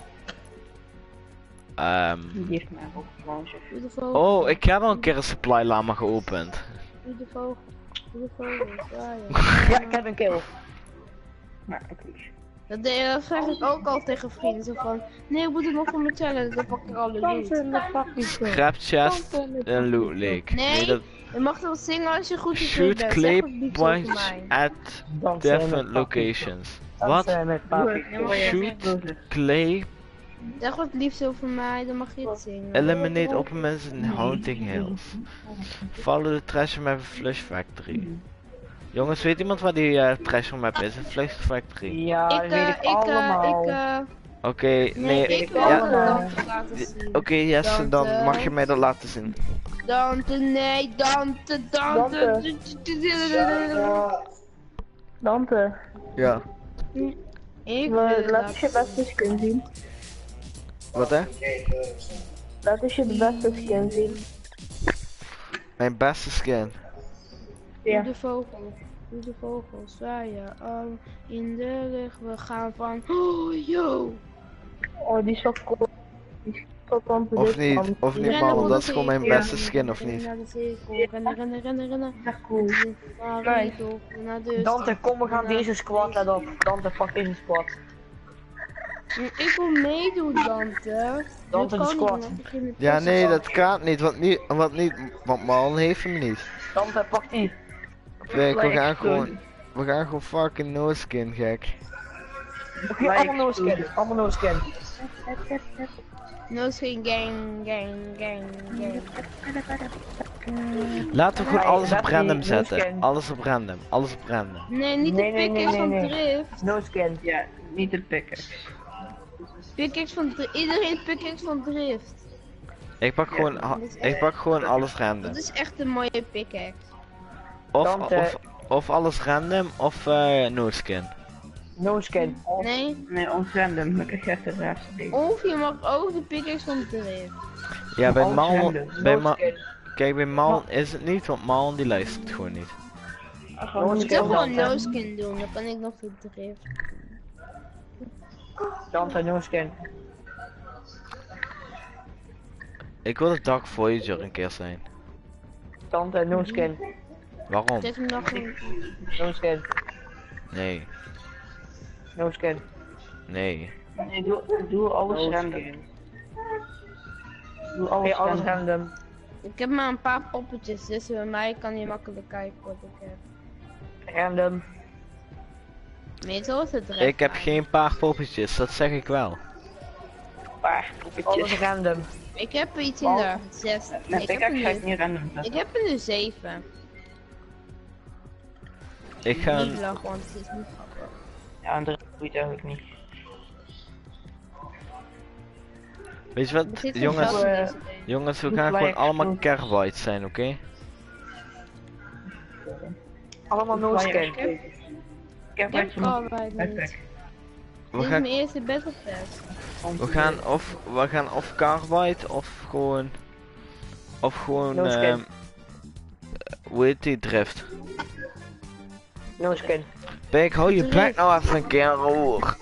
Die heeft mij ook gewoon zo. Doe de vogel. Oh, ik heb al een keer een supply lama geopend. Doe de vogel. Doe de vogel. Ja, ik heb een kill. Maar ik lief. Dat zeg ik ook al tegen vrienden. Zo van, nee, ik moet het nog voor mijn challenge. Dan pak ik alle loot. Scrap chest en loot lake. Nee. dat Je mag wel zingen als je goed is. shoot clay points points at Dansen different met papito. locations. Wat? Dansen met papito. Shoot clay, Zeg wat liefst over mij, dan mag je het zingen. eliminate opponents in Haunting Hills. Follow the treasure map in Flush Factory. Jongens, weet iemand waar die treasure map is? Een Flush Factory. Ja, dat weet ik allemaal. Oké, Nee, nee, ik wil ja, het dan laten zien. oké, Jesse, dan mag je mij dat laten zien. Dante, nee, Dante. Dante, Ja. Ik wil laat eens je beste skin zien. Wat hè? Laat eens je de beste skin zien. Mijn beste skin. Doe de vogel. Doe de vogel. Zwaaien. In de lucht. We gaan van. Oh, yo. Oh, die is wel cool. Die is wel Dante Of dit niet, man. of niet Rennen man, voor dat de is gewoon mijn cirkel. beste skin, of niet? Naar de cirkel. Rennen. Echt cool. Naar de Dante, kom, we gaan deze squad, let op. Dante, pak deze squad. Ik wil meedoen, Dante. Dante de squad. Ja, nee, dat kan niet, want Malin heeft hem niet. Dante, pak die. Kijk, we gaan gewoon fucking no skin, gek. Oké, allemaal no skin. Allemaal no skin. No skin gang. Laten we gewoon Nee, alles op dat random niet, no zetten. skin. Alles op random. Nee, niet Nee, de nee, pickaxe van nee. Drift. No skin. Ja, niet de pickaxe. Pickaxe van Drift. Iedereen pickaxe van Drift. Ik pak gewoon alles random. Dat is echt een mooie pickaxe. Of alles random, of no skin. No skin. Nee, Nee, ons random. Dan krijg je echt de raarste ding. of je mag ook de pickaxe van Drift. Ja, bij Alles Malin, random. No skin. kijk, bij Malin is het niet, want Malin die luistert gewoon niet. No Je skin, kan gewoon Dante. no skin doen, dan kan ik nog de Drift. Dante, no skin. Ik wil de Dark Voyager een keer zijn. Dante, no skin. Waarom? Zet hem nog een... No skin. Nee, No skin. nee. Nee, doe alles No random. skin. Doe Oké, alles alles random. random. Ik heb maar een paar poppetjes, dus bij mij kan je makkelijk kijken wat ik heb. Random. Meestal is het recht. Ik heb geen paar poppetjes, dat zeg ik wel. Paar Alles poepetjes. random. Ik heb er iets in de 6. Met Ik heb pickaxe ga er ik nu, niet random zetten. ik heb er nu 7. Ik ga... Niet lachen, want het is niet grappig. Ja, en de rest doe je het eigenlijk niet. Weet je Er wat, zit geen jongens? geld in deze ding. Jongens, we Doe gaan gewoon flyers, allemaal doe- Carbites zijn, oké? Allemaal no skin. Ik heb Ik wat je heb mag. allebei niet. Backpack. Dit We is gaan, mijn eerste battle pass. we gaan of Carbide of gewoon... Of gewoon, No skin. hoe heet die drift? No skin. Pik, hou je Drift. bek nou even een keer, hoor.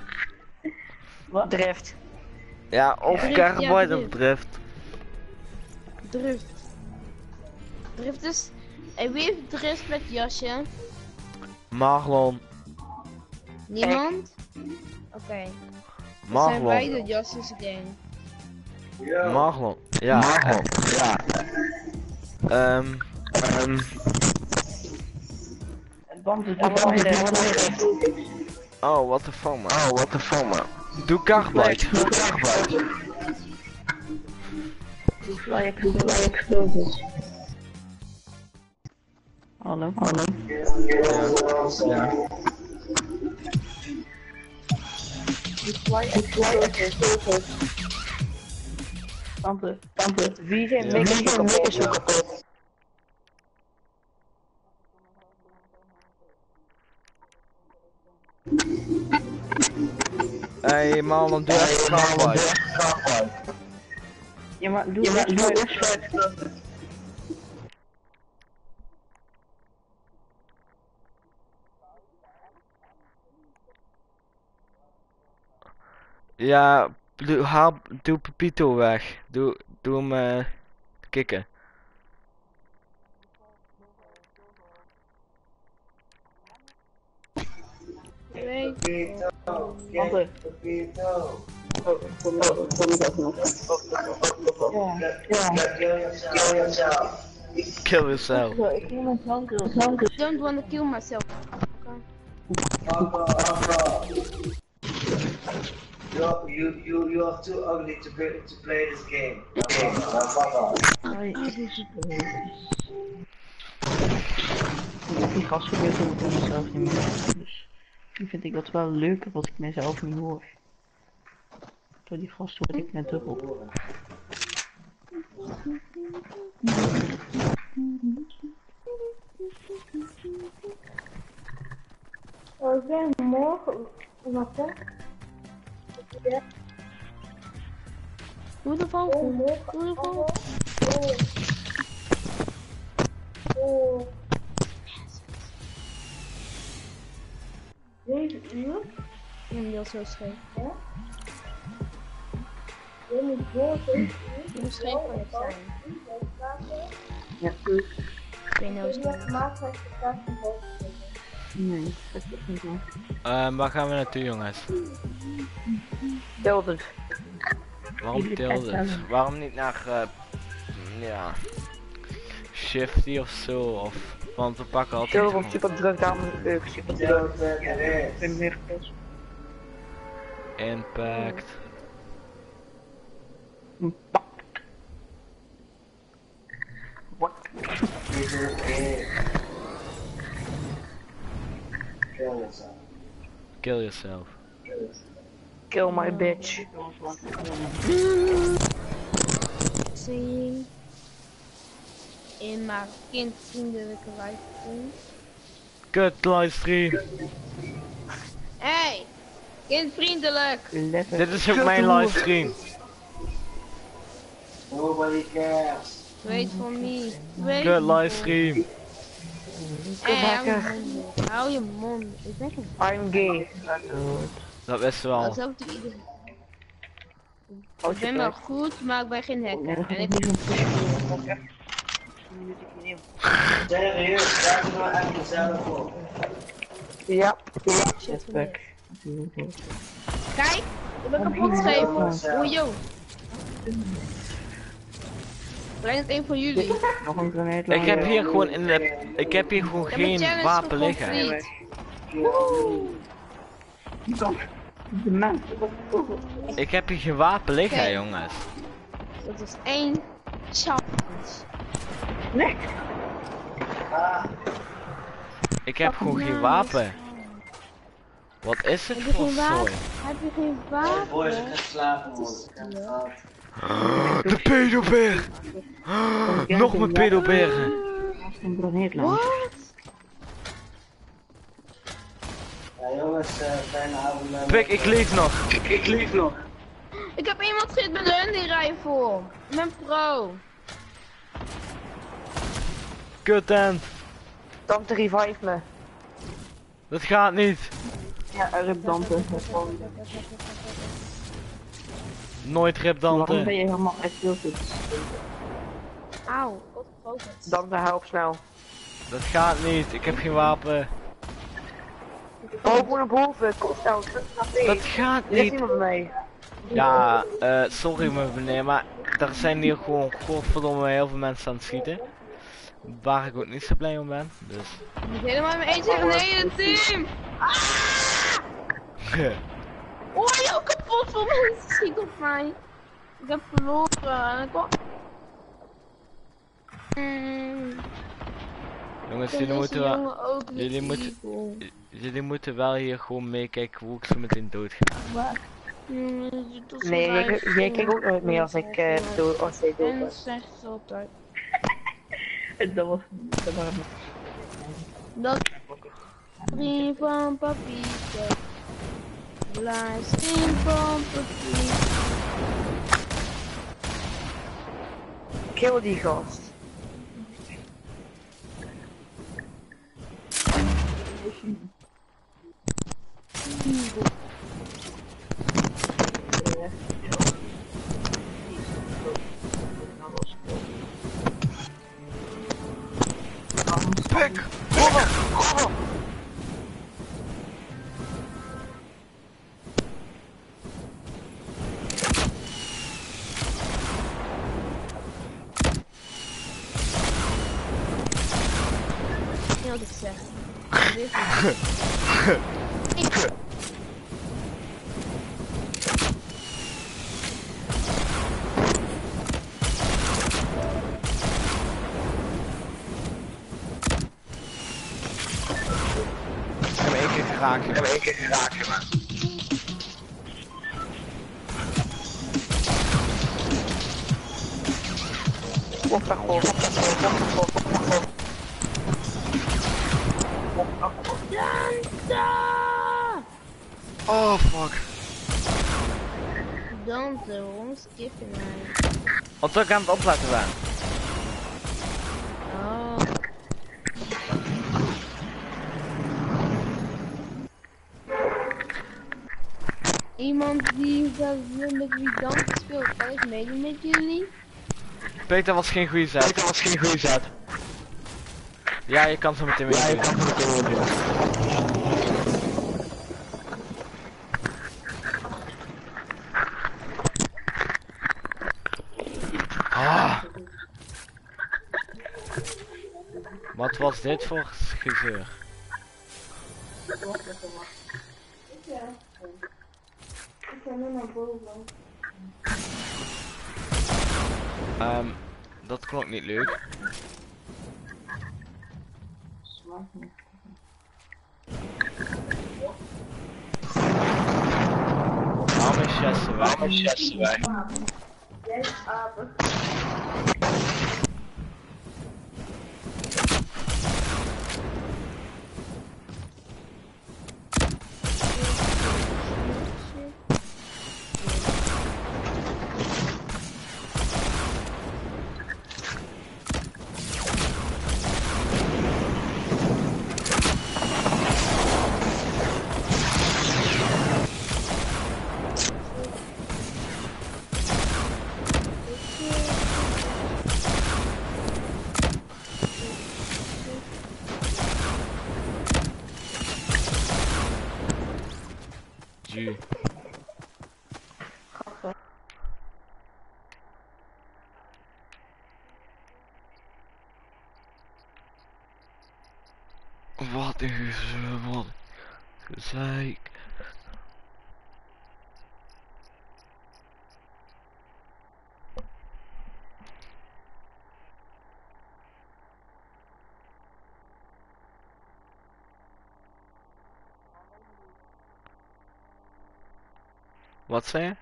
Drift. Ja, of Drift, Carbide ja, of drift. drift. Drift. Drift is... En wie heeft drift met jasje? Marlon. Niemand? Oké. Dat zijn Marlon. beide jasjes gang. Marlon. Ja. Band is Oh, what the fuck, man. Doe Carbide. Fly explosives. Hallo. Ja. Fly explosives. Tante. Wie zijn Ja. makers zo kapot? Hey Marlon, doe even Carbide. Ja, maar doe fly explosives. Ja, doe Pepito weg. Doe hem kicken. Tante. Kill yourself. Ik wil mijn flanken. Don't wanna kill myself. You are too ugly to play this game. Die gast gebeurt ook op mezelf niet meer. Dus nu vind ik dat wel leuker als ik mezelf niet hoor. Door die gast hoorde ik net dubbel. Oké, morgen. Wat hè? Doe de vogel. Doe de vogel. Deze uur. Ik heb hem heel zo scheef. Je moet voor 7 uur. Hoe scheef kan het zijn? Ja, Ik weet nou eens niet. Maak hij de kaart van boven. nee, dat is niet zo. Waar gaan we naartoe, jongens? Tilted. Waarom Tildes? Waarom niet naar, ja, Shifty of zo? Of, want we pakken altijd Tilted gewoon op super druk, daarom is het leuk. Super druk. Ik ben meer kapot. Impact. Kill yourself. Kill my bitch. Zien. In mijn kindvriendelijke livestream. Kut livestream. Hey! Kindvriendelijk! Dit is ook mijn livestream. Nobody cares. Wait for me. Wait Kut for me. livestream. Hey, hou je mond. Ik ben geen... I'm gay. Dat wisten we al. Alsof doet iedereen. Ik ben wel goed, maar ik ben geen hacker. En ik... Serieus, daar doen we echt mezelf op. Ja. Shit, kijk! Ik ben kapot geschreven. Oei, yo. Breng het een van jullie. Nog een granate Ik heb hier gewoon in de... Ik heb hier gewoon Ik heb mijn geen challenge wapen liggen. gecomplete. De mens. Ik heb hier geen wapen liggen, Oké. jongens. Dat is 1 challenge. Nee. Ik heb gewoon geen Nice. wapen. Wat is het Heb je voor geen wapen? zooi? Heb je geen Boys, ik wapen? ga slapen, man. Ik heb het gehad. De pedobeer! Nog mijn pedoberen! Naast een granate launcher. Wat? Ja, jongens, fijne avond. Pik, ik leef nog! Ik heb iemand gehit met een hunting rifle. Ik ben pro. Kut tent! Dante revive me. Dat gaat niet! Ja, rip Dante. Nooit rip Waarom ben Dante. je helemaal echt heel goed? Auw, wat gefocust. Dante, help snel. Dat gaat niet, ik heb geen wapen. Oh, gewoon naar boven. Kom snel, terug naar Dat beneden. gaat Er is niet. iemand bij mij. Ja, sorry meneer, maar er zijn hier gewoon godverdomme heel veel mensen aan het schieten. Waar ik ook niet zo blij om ben, dus. Ik moet helemaal in mijn eentje tegen een hele team. Oh, joh, kapot veel mensen schieten op mij. Ik heb verloren. En ik wou... Jongens, Deze jongen ook niet jullie moeten- evil. jullie moeten wel hier gewoon meekijken hoe ik zo meteen dood ga. Nee, jij kijkt ook nooit meer als ik dood als ik dood En ben. dat zegt ze altijd. Dat was... Dat waren... Dat vriend van papietje. Blaas vriend van papietje. Kill die gast. Pik! Ja, wat ik zeg. Ik heb hem één keer geraakt. Op dat golf, op dat golf, op dat golf, op dat golf. Oh fuck. Dante, waarom skip je mij? Want ik aan het opletten ben. Oh. Iemand die met wie Dante speelt, kan ik meedoen met jullie? Pik, dat was geen goede zet. Ja, je kan zo meteen meedoen. Ah. Wat was dit voor gezeur? Ik ga nu naar boven. Dat klonk niet leuk. Waarom is Jesse weg? Jij is apen. Ju. tegen wat gezeik. Wat zei je?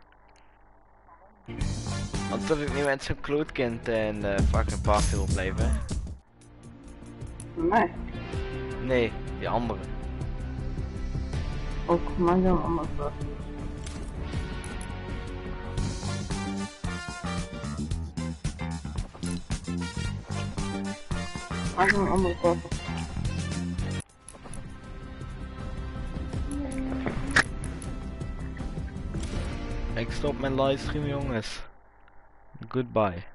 Want dat ik niet met zo'n klootkind in de fucking party wil blijven. Nee, Nee, die andere. ook maar dan anders was. Maak een andere koffer. Ik stop mijn livestream jongens. Goodbye.